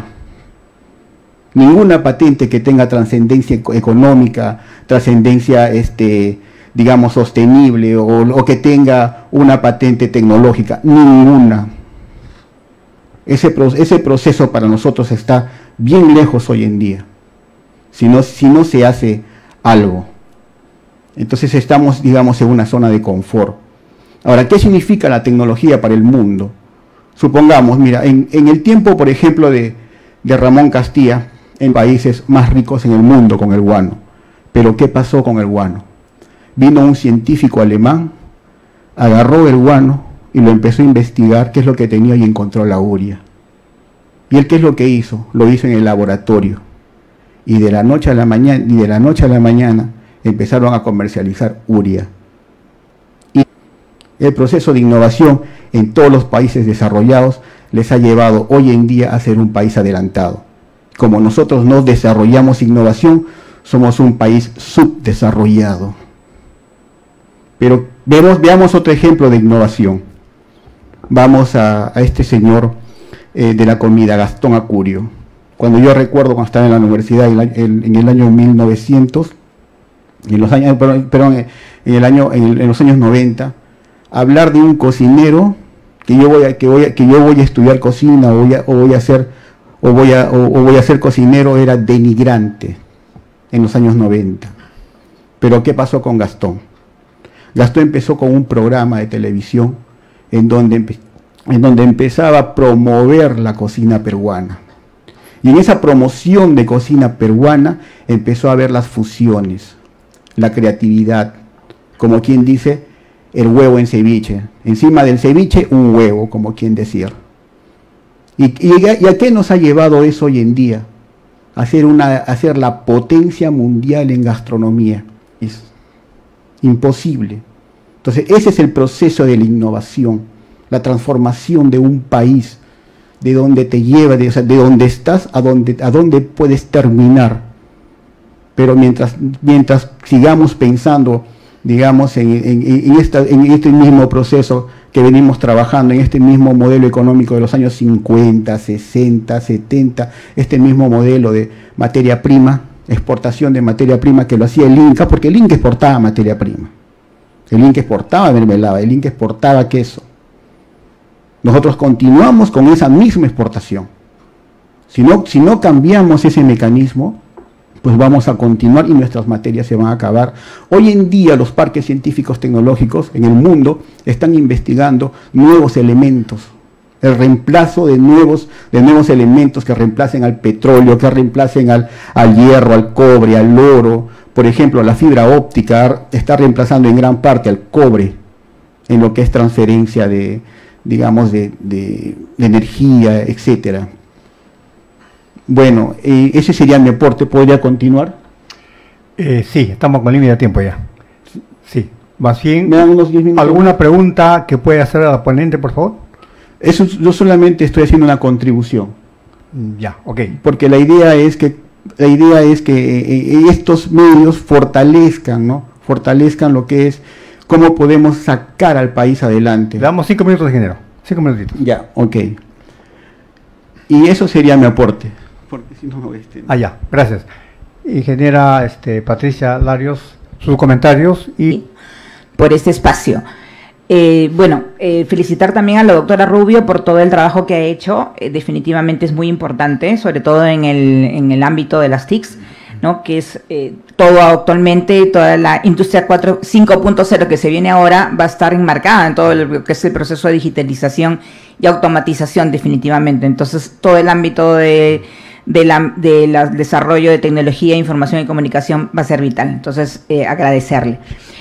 patente que tenga trascendencia económica, trascendencia digamos sostenible, o que tenga una patente tecnológica, ninguna. Ese proceso para nosotros está bien lejos hoy en día, si no se hace algo. Entonces estamos, digamos, en una zona de confort. Ahora, ¿qué significa la tecnología para el mundo? Supongamos, mira, en el tiempo, por ejemplo, de Ramón Castilla, en países más ricos en el mundo con el guano. Pero ¿qué pasó con el guano? Vino un científico alemán, agarró el guano y lo empezó a investigar qué es lo que tenía y encontró la urea. ¿Y él qué es lo que hizo? Lo hizo en el laboratorio. Y de la noche a la mañana empezaron a comercializar urea. Y el proceso de innovación en todos los países desarrollados les ha llevado hoy en día a ser un país adelantado. como nosotros no desarrollamos innovación, somos un país subdesarrollado. Pero veamos otro ejemplo de innovación. Vamos a este señor de la comida, Gastón Acurio. Cuando yo recuerdo cuando estaba en la universidad en el año 1900, en los años 90, hablar de un cocinero que yo voy a estudiar cocina o voy a ser cocinero era denigrante en los años 90. Pero ¿qué pasó con Gastón? Gastón empezó con un programa de televisión en donde empezaba a promover la cocina peruana. Y en esa promoción de cocina peruana empezó a haber las fusiones, la creatividad, como quien dice, el huevo en ceviche. Encima del ceviche, un huevo, como quien decir. ¿Y a qué nos ha llevado eso hoy en día? A ser la potencia mundial en gastronomía. Es imposible. Entonces, ese es el proceso de la innovación, la transformación de un país, de donde te lleva, de donde estás a dónde puedes terminar. Pero mientras sigamos pensando, digamos, en este mismo proceso que venimos trabajando, en este mismo modelo económico de los años 50, 60, 70, este mismo modelo de materia prima, exportación de materia prima que lo hacía el Inca, porque el Inca exportaba materia prima. El Inca exportaba mermelada, el Inca exportaba queso. Nosotros continuamos con esa misma exportación. Si no cambiamos ese mecanismo, pues vamos a continuar y nuestras materias se van a acabar. Hoy en día los parques científicos tecnológicos en el mundo están investigando nuevos elementos, el reemplazo de nuevos elementos que reemplacen al petróleo, que reemplacen al hierro, al cobre, al oro. Por ejemplo, la fibra óptica está reemplazando en gran parte al cobre en lo que es transferencia de energía, etcétera. Bueno, ese sería mi aporte. ¿Podría continuar? Sí, estamos con límite de tiempo ya. Sí, más bien, ¿me dan unos 10 minutos? ¿Alguna pregunta que pueda hacer al ponente, por favor? Eso, yo solamente estoy haciendo una contribución. Ya, ok. Porque la idea es que estos medios fortalezcan, ¿no? Fortalezcan lo que es cómo podemos sacar al país adelante. Le damos 5 minutos de género. 5 minutitos. Ya, ok. Y eso sería mi aporte. Porque si no, ya, gracias. Ingeniera Patricia Larios, sus comentarios y por este espacio. Felicitar también a la doctora Rubio por todo el trabajo que ha hecho. Definitivamente es muy importante, sobre todo en el ámbito de las TICs, ¿no? Que es todo actualmente, toda la industria 5.0 que se viene ahora va a estar enmarcada en todo lo que es el proceso de digitalización y automatización definitivamente. Entonces todo el ámbito del desarrollo de tecnología, información y comunicación va a ser vital. Entonces agradecerle.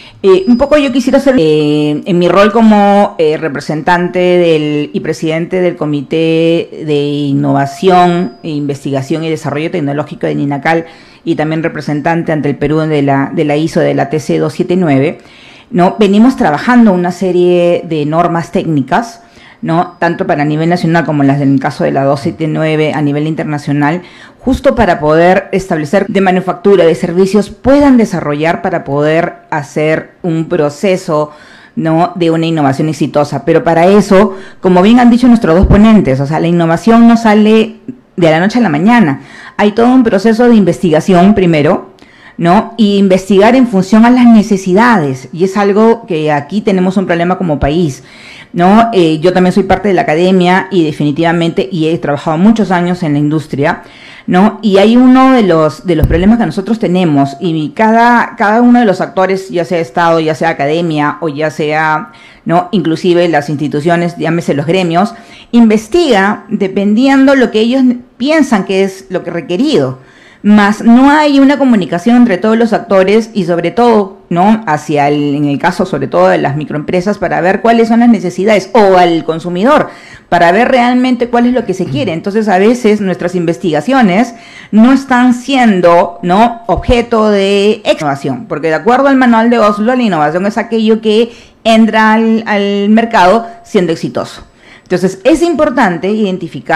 Un poco yo quisiera hacer, en mi rol como representante y presidente del Comité de Innovación, Investigación y Desarrollo Tecnológico de NINACAL, y también representante ante el Perú de la ISO de la TC 279, ¿no? Venimos trabajando una serie de normas técnicas, ¿no? Tanto para nivel nacional como las del caso de la 279 a nivel internacional, justo para poder establecer de manufactura, de servicios, puedan desarrollar para poder hacer un proceso, ¿no? De una innovación exitosa. Pero para eso, como bien han dicho nuestros dos ponentes, o sea, la innovación no sale de la noche a la mañana. Hay todo un proceso de investigación primero, ¿no? Y investigar en función a las necesidades. Y es algo que aquí tenemos un problema como país, ¿no? Yo también soy parte de la academia y definitivamente, y he trabajado muchos años en la industria, ¿no? Y hay uno de los problemas que nosotros tenemos, y cada uno de los actores, ya sea Estado, ya sea academia, o ya sea, ¿no? Inclusive las instituciones, llámese los gremios, investiga dependiendo lo que ellos piensan que es lo que es requerido. Más no hay una comunicación entre todos los actores y sobre todo, ¿no? En el caso sobre todo de las microempresas, para ver cuáles son las necesidades, o al consumidor, para ver realmente cuál es lo que se quiere. Entonces, a veces nuestras investigaciones no están siendo, ¿no? Objeto de innovación, porque de acuerdo al manual de Oslo, la innovación es aquello que entra al mercado siendo exitoso. Entonces, es importante identificar,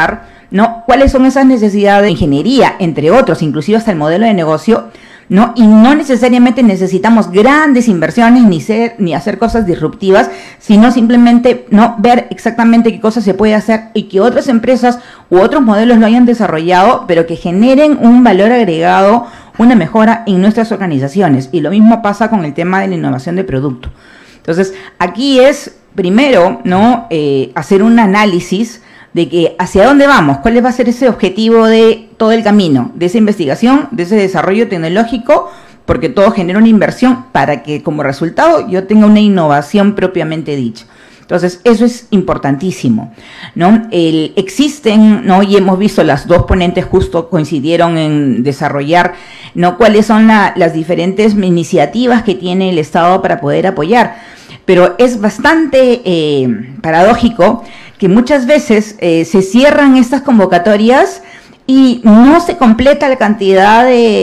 ¿no? ¿Cuáles son esas necesidades de ingeniería, entre otros, inclusive hasta el modelo de negocio, ¿no? Y no necesariamente necesitamos grandes inversiones ni hacer cosas disruptivas, sino simplemente no ver exactamente qué cosas se puede hacer y que otras empresas u otros modelos lo hayan desarrollado, pero que generen un valor agregado, una mejora en nuestras organizaciones. Y lo mismo pasa con el tema de la innovación de producto. Entonces, aquí es primero, ¿no? Hacer un análisis de que hacia dónde vamos, cuál va a ser ese objetivo de todo el camino, de esa investigación, de ese desarrollo tecnológico, porque todo genera una inversión para que como resultado yo tenga una innovación propiamente dicha. Entonces, eso es importantísimo, ¿no? Existen, ¿no? Y hemos visto, las dos ponentes justo coincidieron en desarrollar, ¿no? Cuáles son las diferentes iniciativas que tiene el Estado para poder apoyar. Pero es bastante paradójico que muchas veces se cierran estas convocatorias y no se completa la cantidad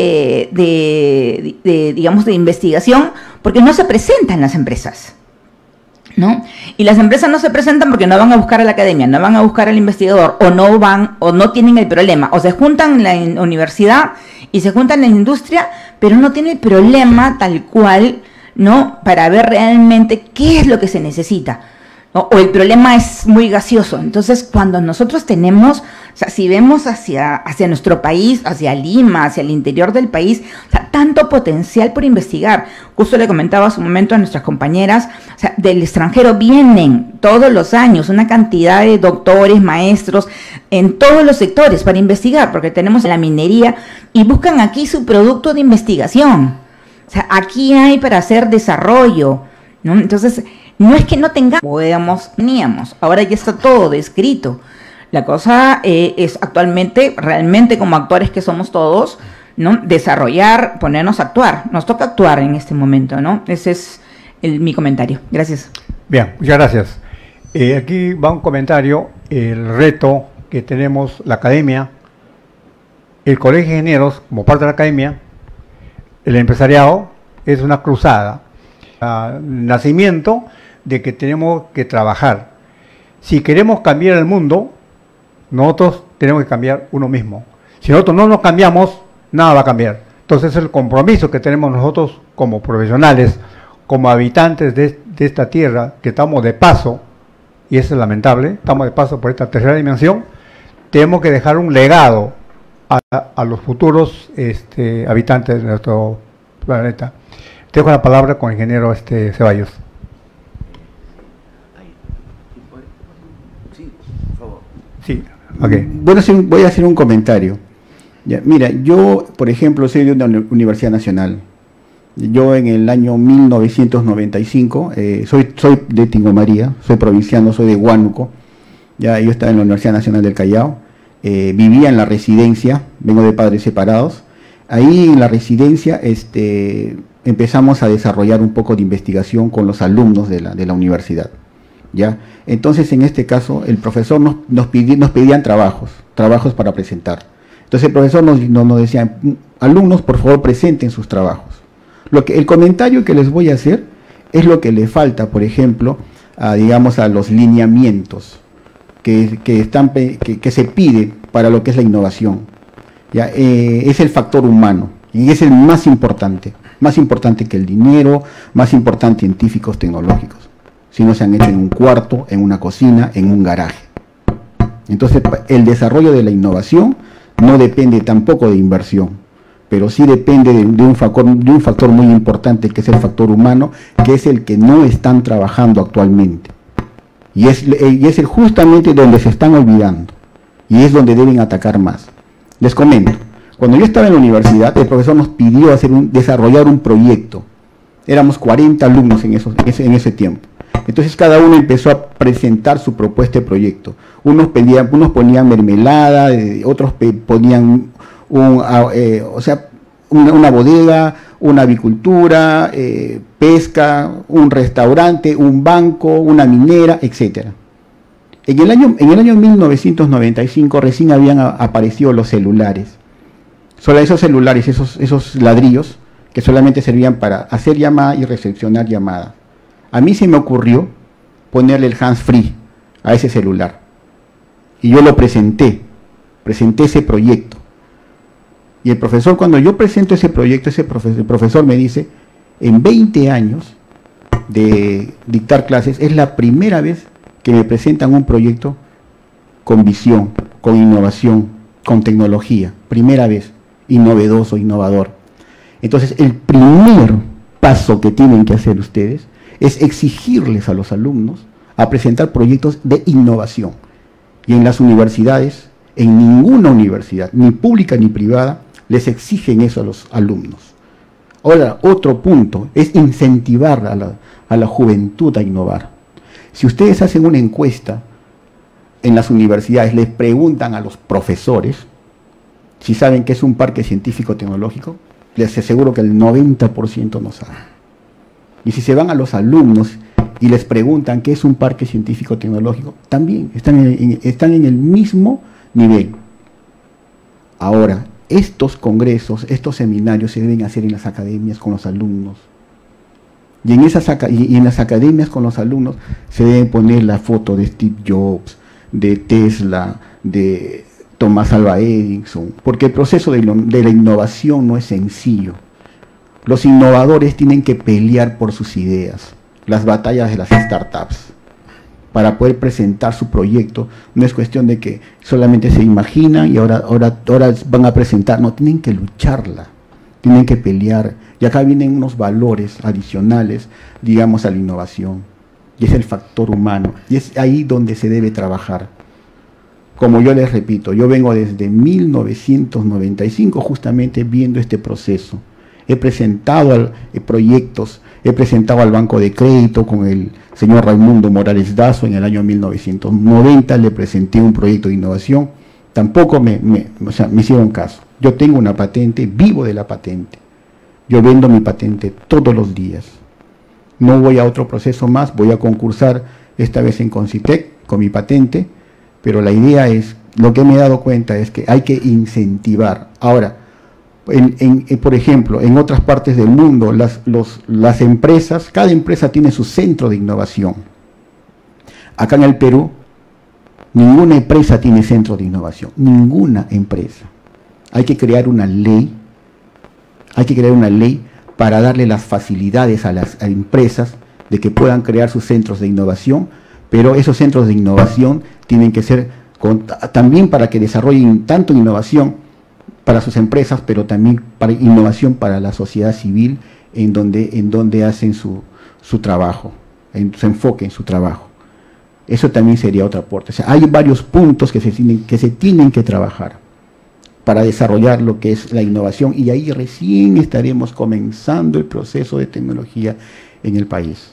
digamos, de investigación porque no se presentan las empresas, ¿no? Y las empresas no se presentan porque no van a buscar a la academia, no van a buscar al investigador, o no van, o no tienen el problema, o se juntan en la universidad y se juntan en la industria, pero no tienen el problema tal cual, ¿no? Para ver realmente qué es lo que se necesita, ¿no? O el problema es muy gaseoso. Entonces, cuando nosotros tenemos, o sea, si vemos hacia nuestro país, hacia Lima, hacia el interior del país, o sea, tanto potencial por investigar. Justo le comentaba hace un momento a nuestras compañeras, o sea, del extranjero vienen todos los años una cantidad de doctores, maestros, en todos los sectores para investigar, porque tenemos la minería y buscan aquí su producto de investigación. O sea, aquí hay para hacer desarrollo, ¿no? Entonces, no es que no tengamos, teníamos, ahora ya está todo descrito. La cosa es actualmente, realmente como actores que somos todos, ¿no? Desarrollar, ponernos a actuar. Nos toca actuar en este momento, ¿no? Ese es mi comentario. Gracias. Bien, muchas gracias. Aquí va un comentario, el reto que tenemos la academia, el Colegio de Ingenieros como parte de la academia, el empresariado, es una cruzada. Nacimiento de que tenemos que trabajar. Si queremos cambiar el mundo, nosotros tenemos que cambiar uno mismo. Si nosotros no nos cambiamos, nada va a cambiar. Entonces el compromiso que tenemos nosotros como profesionales, como habitantes de esta tierra, que estamos de paso, y eso es lamentable, estamos de paso por esta tercera dimensión, tenemos que dejar un legado a los futuros habitantes de nuestro planeta. Dejo la palabra con el ingeniero Ceballos. Sí, por favor. Sí, ok. Bueno, voy a hacer un comentario. Ya, mira, yo, por ejemplo, soy de una universidad nacional. Yo en el año 1995, soy de Tingo María, soy provinciano, soy de Huánuco. Ya, yo estaba en la Universidad Nacional del Callao. Vivía en la residencia, vengo de padres separados. Ahí en la residencia empezamos a desarrollar un poco de investigación con los alumnos de la universidad, ¿ya? Entonces, en este caso, el profesor nos pedían trabajos para presentar. Entonces, el profesor nos decía, alumnos, por favor, presenten sus trabajos. El comentario que les voy a hacer es lo que le falta, por ejemplo, digamos, a los lineamientos que se pide para lo que es la innovación, ¿ya? Es el factor humano, y es el más importante que el dinero, más importante científicos tecnológicos. Si no se han hecho en un cuarto, en una cocina, en un garaje. Entonces, el desarrollo de la innovación no depende tampoco de inversión, pero sí depende de un factor muy importante, que es el factor humano, que es el que no están trabajando actualmente. Y es justamente donde se están olvidando, y es donde deben atacar más. Les comento. Cuando yo estaba en la universidad, el profesor nos pidió desarrollar un proyecto. Éramos 40 alumnos en ese tiempo. Entonces cada uno empezó a presentar su propuesta de proyecto. Unos ponían mermelada, otros ponían una bodega, una avicultura, pesca, un restaurante, un banco, una minera, etc. En el año 1995 recién habían aparecido los celulares. Solo esos celulares, esos ladrillos, que solamente servían para hacer llamada y recepcionar llamadas. A mí se me ocurrió ponerle el hands free a ese celular. Y yo lo presenté. presenté ese proyecto. Y el profesor, cuando yo presento ese proyecto, el profesor me dice, en 20 años de dictar clases, es la primera vez que me presentan un proyecto con visión, con innovación, con tecnología. Primera vez, y novedoso, innovador. Entonces, el primer paso que tienen que hacer ustedes es exigirles a los alumnos a presentar proyectos de innovación. Y en las universidades, en ninguna universidad, ni pública ni privada, les exigen eso a los alumnos. Ahora, otro punto es incentivar a la juventud a innovar. Si ustedes hacen una encuesta en las universidades, les preguntan a los profesores si saben qué es un parque científico-tecnológico, les aseguro que el 90% no saben. Y si se van a los alumnos y les preguntan qué es un parque científico-tecnológico, también están en el mismo nivel. Ahora, estos congresos, estos seminarios se deben hacer en las academias con los alumnos. Y en las academias con los alumnos se debe poner la foto de Steve Jobs, de Tesla, de Thomas Alva Edison, porque el proceso de la innovación no es sencillo. Los innovadores tienen que pelear por sus ideas, las batallas de las startups. Para poder presentar su proyecto, no es cuestión de que solamente se imaginan y ahora van a presentar, no, tienen que lucharla, tienen que pelear. Y acá vienen unos valores adicionales, digamos, a la innovación, y es el factor humano, y es ahí donde se debe trabajar. Como yo les repito, yo vengo desde 1995 justamente viendo este proceso. He presentado proyectos, he presentado al Banco de Crédito con el señor Raimundo Morales Dazo en el año 1990, le presenté un proyecto de innovación, tampoco me hicieron caso. Yo tengo una patente, vivo de la patente, yo vendo mi patente todos los días. No voy a otro proceso más, voy a concursar esta vez en Concitec con mi patente, pero la idea es, lo que me he dado cuenta es que hay que incentivar. Ahora, por ejemplo, en otras partes del mundo, las empresas, cada empresa tiene su centro de innovación. Acá en el Perú, ninguna empresa tiene centro de innovación, ninguna empresa. Hay que crear una ley, para darle las facilidades a las empresas de que puedan crear sus centros de innovación, pero esos centros de innovación tienen que ser también para que desarrollen tanto innovación para sus empresas, pero también para innovación para la sociedad civil, en donde hacen su trabajo, en su enfoque en su trabajo. Eso también sería otro aporte. O sea, hay varios puntos que se tienen que trabajar para desarrollar lo que es la innovación, y ahí recién estaremos comenzando el proceso de tecnología en el país.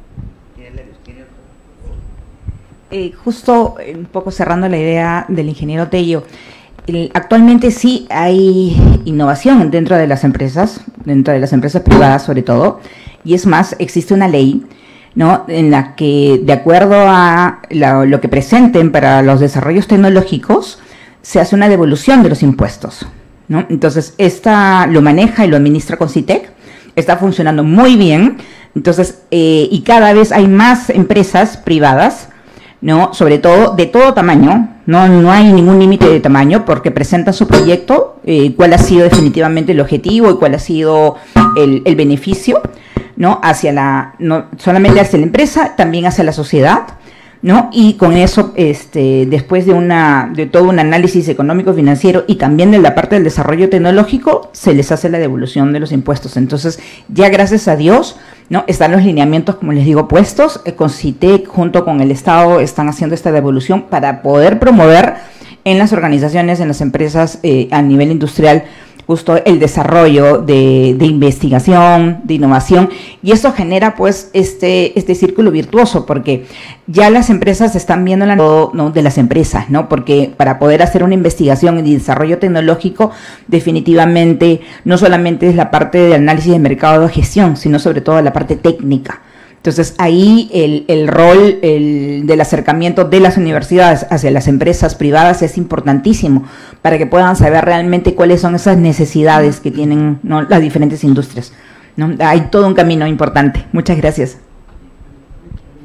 Justo un poco cerrando la idea del ingeniero Tello, actualmente sí hay innovación dentro de las empresas privadas sobre todo, y es más, existe una ley, ¿no?, en la que, de acuerdo a lo que presenten para los desarrollos tecnológicos, se hace una devolución de los impuestos, ¿no? Entonces, esta lo maneja y lo administra Concitec, está funcionando muy bien. Entonces, y cada vez hay más empresas privadas, ¿no?, sobre todo de todo tamaño, no hay ningún límite de tamaño, porque presentan su proyecto, cuál ha sido definitivamente el objetivo y cuál ha sido el beneficio, ¿no?, no solamente hacia la empresa, también hacia la sociedad, ¿no? Y con eso, después de todo un análisis económico financiero y también de la parte del desarrollo tecnológico, se les hace la devolución de los impuestos. Entonces, ya gracias a Dios, ¿no?, están los lineamientos, como les digo, puestos. Concitec junto con el Estado están haciendo esta devolución para poder promover en las organizaciones, en las empresas a nivel industrial, justo el desarrollo de investigación, de innovación, y eso genera pues este círculo virtuoso, porque ya las empresas están viendo ¿no?, de las empresas, ¿no?, porque para poder hacer una investigación y desarrollo tecnológico, definitivamente no solamente es la parte de análisis de mercado de gestión, sino sobre todo la parte técnica. Entonces, ahí el rol del acercamiento de las universidades hacia las empresas privadas es importantísimo para que puedan saber realmente cuáles son esas necesidades que tienen, ¿no?, las diferentes industrias, ¿no? Hay todo un camino importante. Muchas gracias.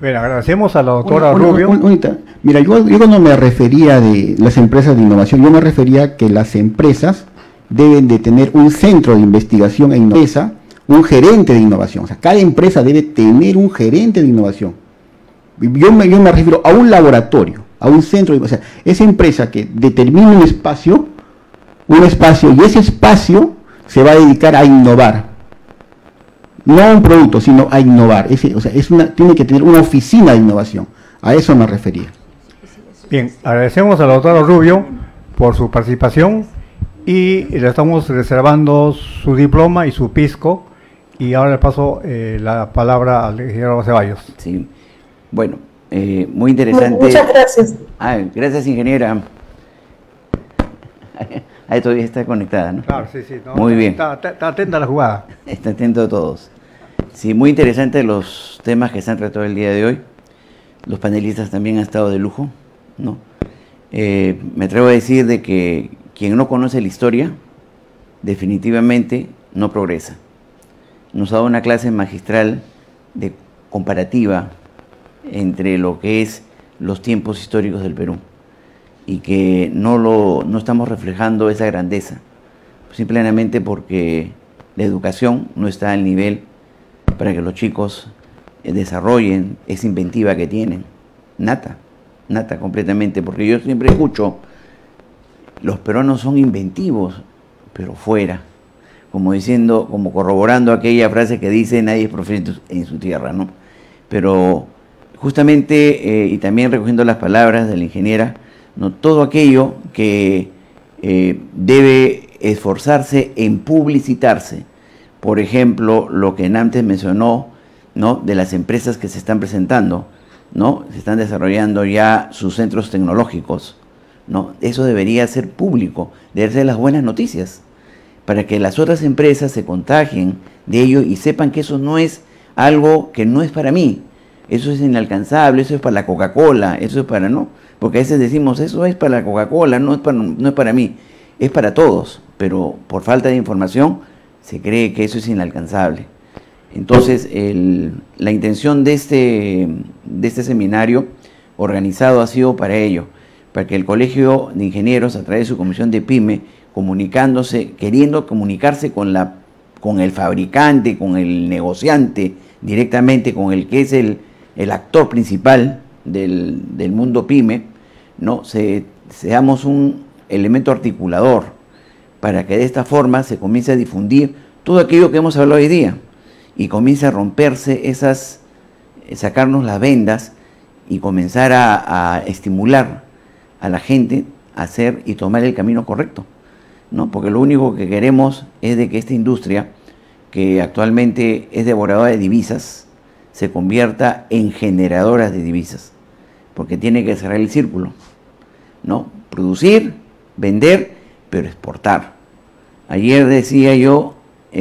Bueno, agradecemos a la doctora Rubio. Mira, yo cuando me refería de las empresas de innovación, yo me refería que las empresas deben de tener un centro de investigación e innovación, un gerente de innovación. O sea, cada empresa debe tener un gerente de innovación. Yo me refiero a un laboratorio, a un centro de, o sea, esa empresa que determina un espacio, y ese espacio se va a dedicar a innovar. No a un producto, sino a innovar. O sea, tiene que tener una oficina de innovación. A eso me refería. Bien, agradecemos a la doctora Rubio por su participación y le estamos reservando su diploma y su pisco. Y ahora le paso la palabra al ingeniero Ceballos. Sí, bueno, muy interesante. Muchas gracias. Gracias, ingeniera. Ahí todavía está conectada, ¿no? Claro, sí, sí. No, muy bien. Está atenta a la jugada. Está atento a todos. Sí, muy interesantes los temas que se han tratado el día de hoy. Los panelistas también han estado de lujo, ¿no? Me atrevo a decir de que quien no conoce la historia, definitivamente no progresa. Nos ha dado una clase magistral de comparativa entre lo que es los tiempos históricos del Perú y que no estamos reflejando esa grandeza, simplemente porque la educación no está al nivel para que los chicos desarrollen esa inventiva que tienen. Nata completamente, porque yo siempre escucho, los peruanos son inventivos, pero fuera, como diciendo, como corroborando aquella frase que dice, nadie es profeta en su tierra, ¿no? Pero justamente, y también recogiendo las palabras de la ingeniera, ¿no? Todo aquello que debe esforzarse en publicitarse. Por ejemplo, lo que antes mencionó, ¿no? De las empresas que se están presentando, ¿no? Se están desarrollando ya sus centros tecnológicos, ¿no? Eso debería ser público, debe ser las buenas noticias, para que las otras empresas se contagien de ello y sepan que eso no es algo que no es para mí, eso es inalcanzable, eso es para la Coca-Cola, eso es para, ¿no? Porque a veces decimos, eso es para la Coca-Cola, no es para mí, es para todos, pero por falta de información se cree que eso es inalcanzable. Entonces, la intención de este seminario organizado ha sido para ello, para que el Colegio de Ingenieros, a través de su comisión de PYME, queriendo comunicarse con el fabricante, con el negociante, directamente con el que es el actor principal del mundo PYME, ¿no? Seamos un elemento articulador, para que de esta forma se comience a difundir todo aquello que hemos hablado hoy día, y comience a romperse sacarnos las vendas y comenzar a estimular a la gente a hacer y tomar el camino correcto, ¿no? Porque lo único que queremos es de que esta industria, que actualmente es devoradora de divisas, se convierta en generadora de divisas, porque tiene que cerrar el círculo, ¿no? Producir, vender, pero exportar. Ayer decía yo,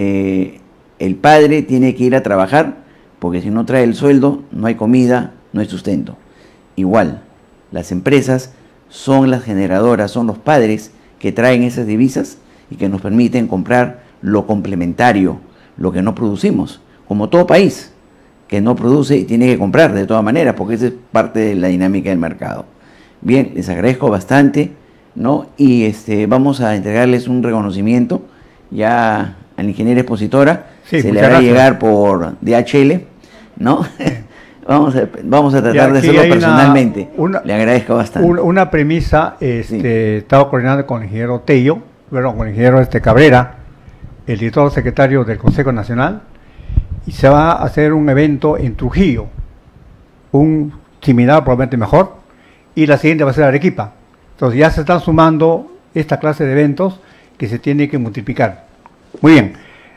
el padre tiene que ir a trabajar, porque si no trae el sueldo, no hay comida, no hay sustento. Igual, las empresas son las generadoras, son los padres que traen esas divisas y que nos permiten comprar lo complementario, lo que no producimos, como todo país que no produce y tiene que comprar de todas maneras, porque esa es parte de la dinámica del mercado. Bien, les agradezco bastante, ¿no? Y vamos a entregarles un reconocimiento ya a la ingeniera expositora. Sí, se le hará llegar por DHL, ¿no? Vamos a tratar de hacerlo personalmente. Le agradezco bastante. Una premisa, Sí. estaba coordinando con el ingeniero Tello, bueno, con el ingeniero Cabrera, el director secretario del Consejo Nacional, y se va a hacer un evento en Trujillo, un similar, probablemente mejor, y la siguiente va a ser Arequipa. Entonces ya se están sumando esta clase de eventos que se tiene que multiplicar. Muy bien.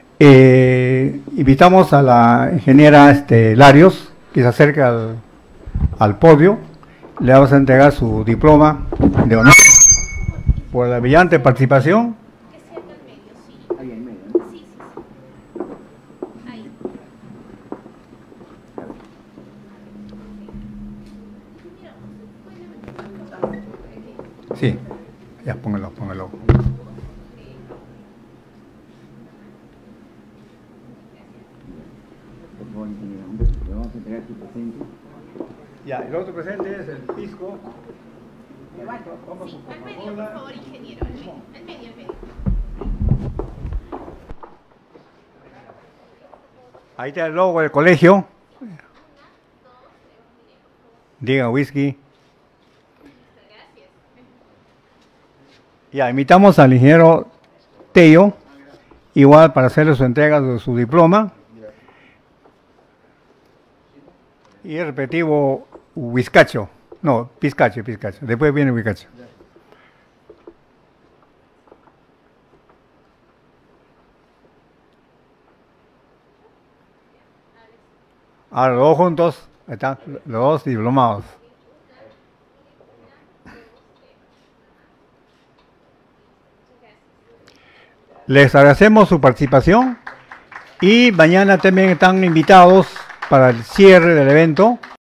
Invitamos a la ingeniera Larios, que se acerca al podio. Le vamos a entregar su diploma de honor por la brillante participación. Sí, ya póngalo. Por favor, ingeniero, le vamos a entregar su presente. Ya, el otro presente es el pisco. Vamos a Al medio, por favor, ingeniero. Al medio, al medio. Ahí está el logo del colegio. Diga whisky. Ya, invitamos al ingeniero Tello, igual para hacerle su entrega de su diploma. Y el respectivo whiskacho. No, pizcacho. Después viene el whiskacho. Ahora los dos juntos, ahí están los dos diplomados. Les agradecemos su participación y mañana también están invitados para el cierre del evento.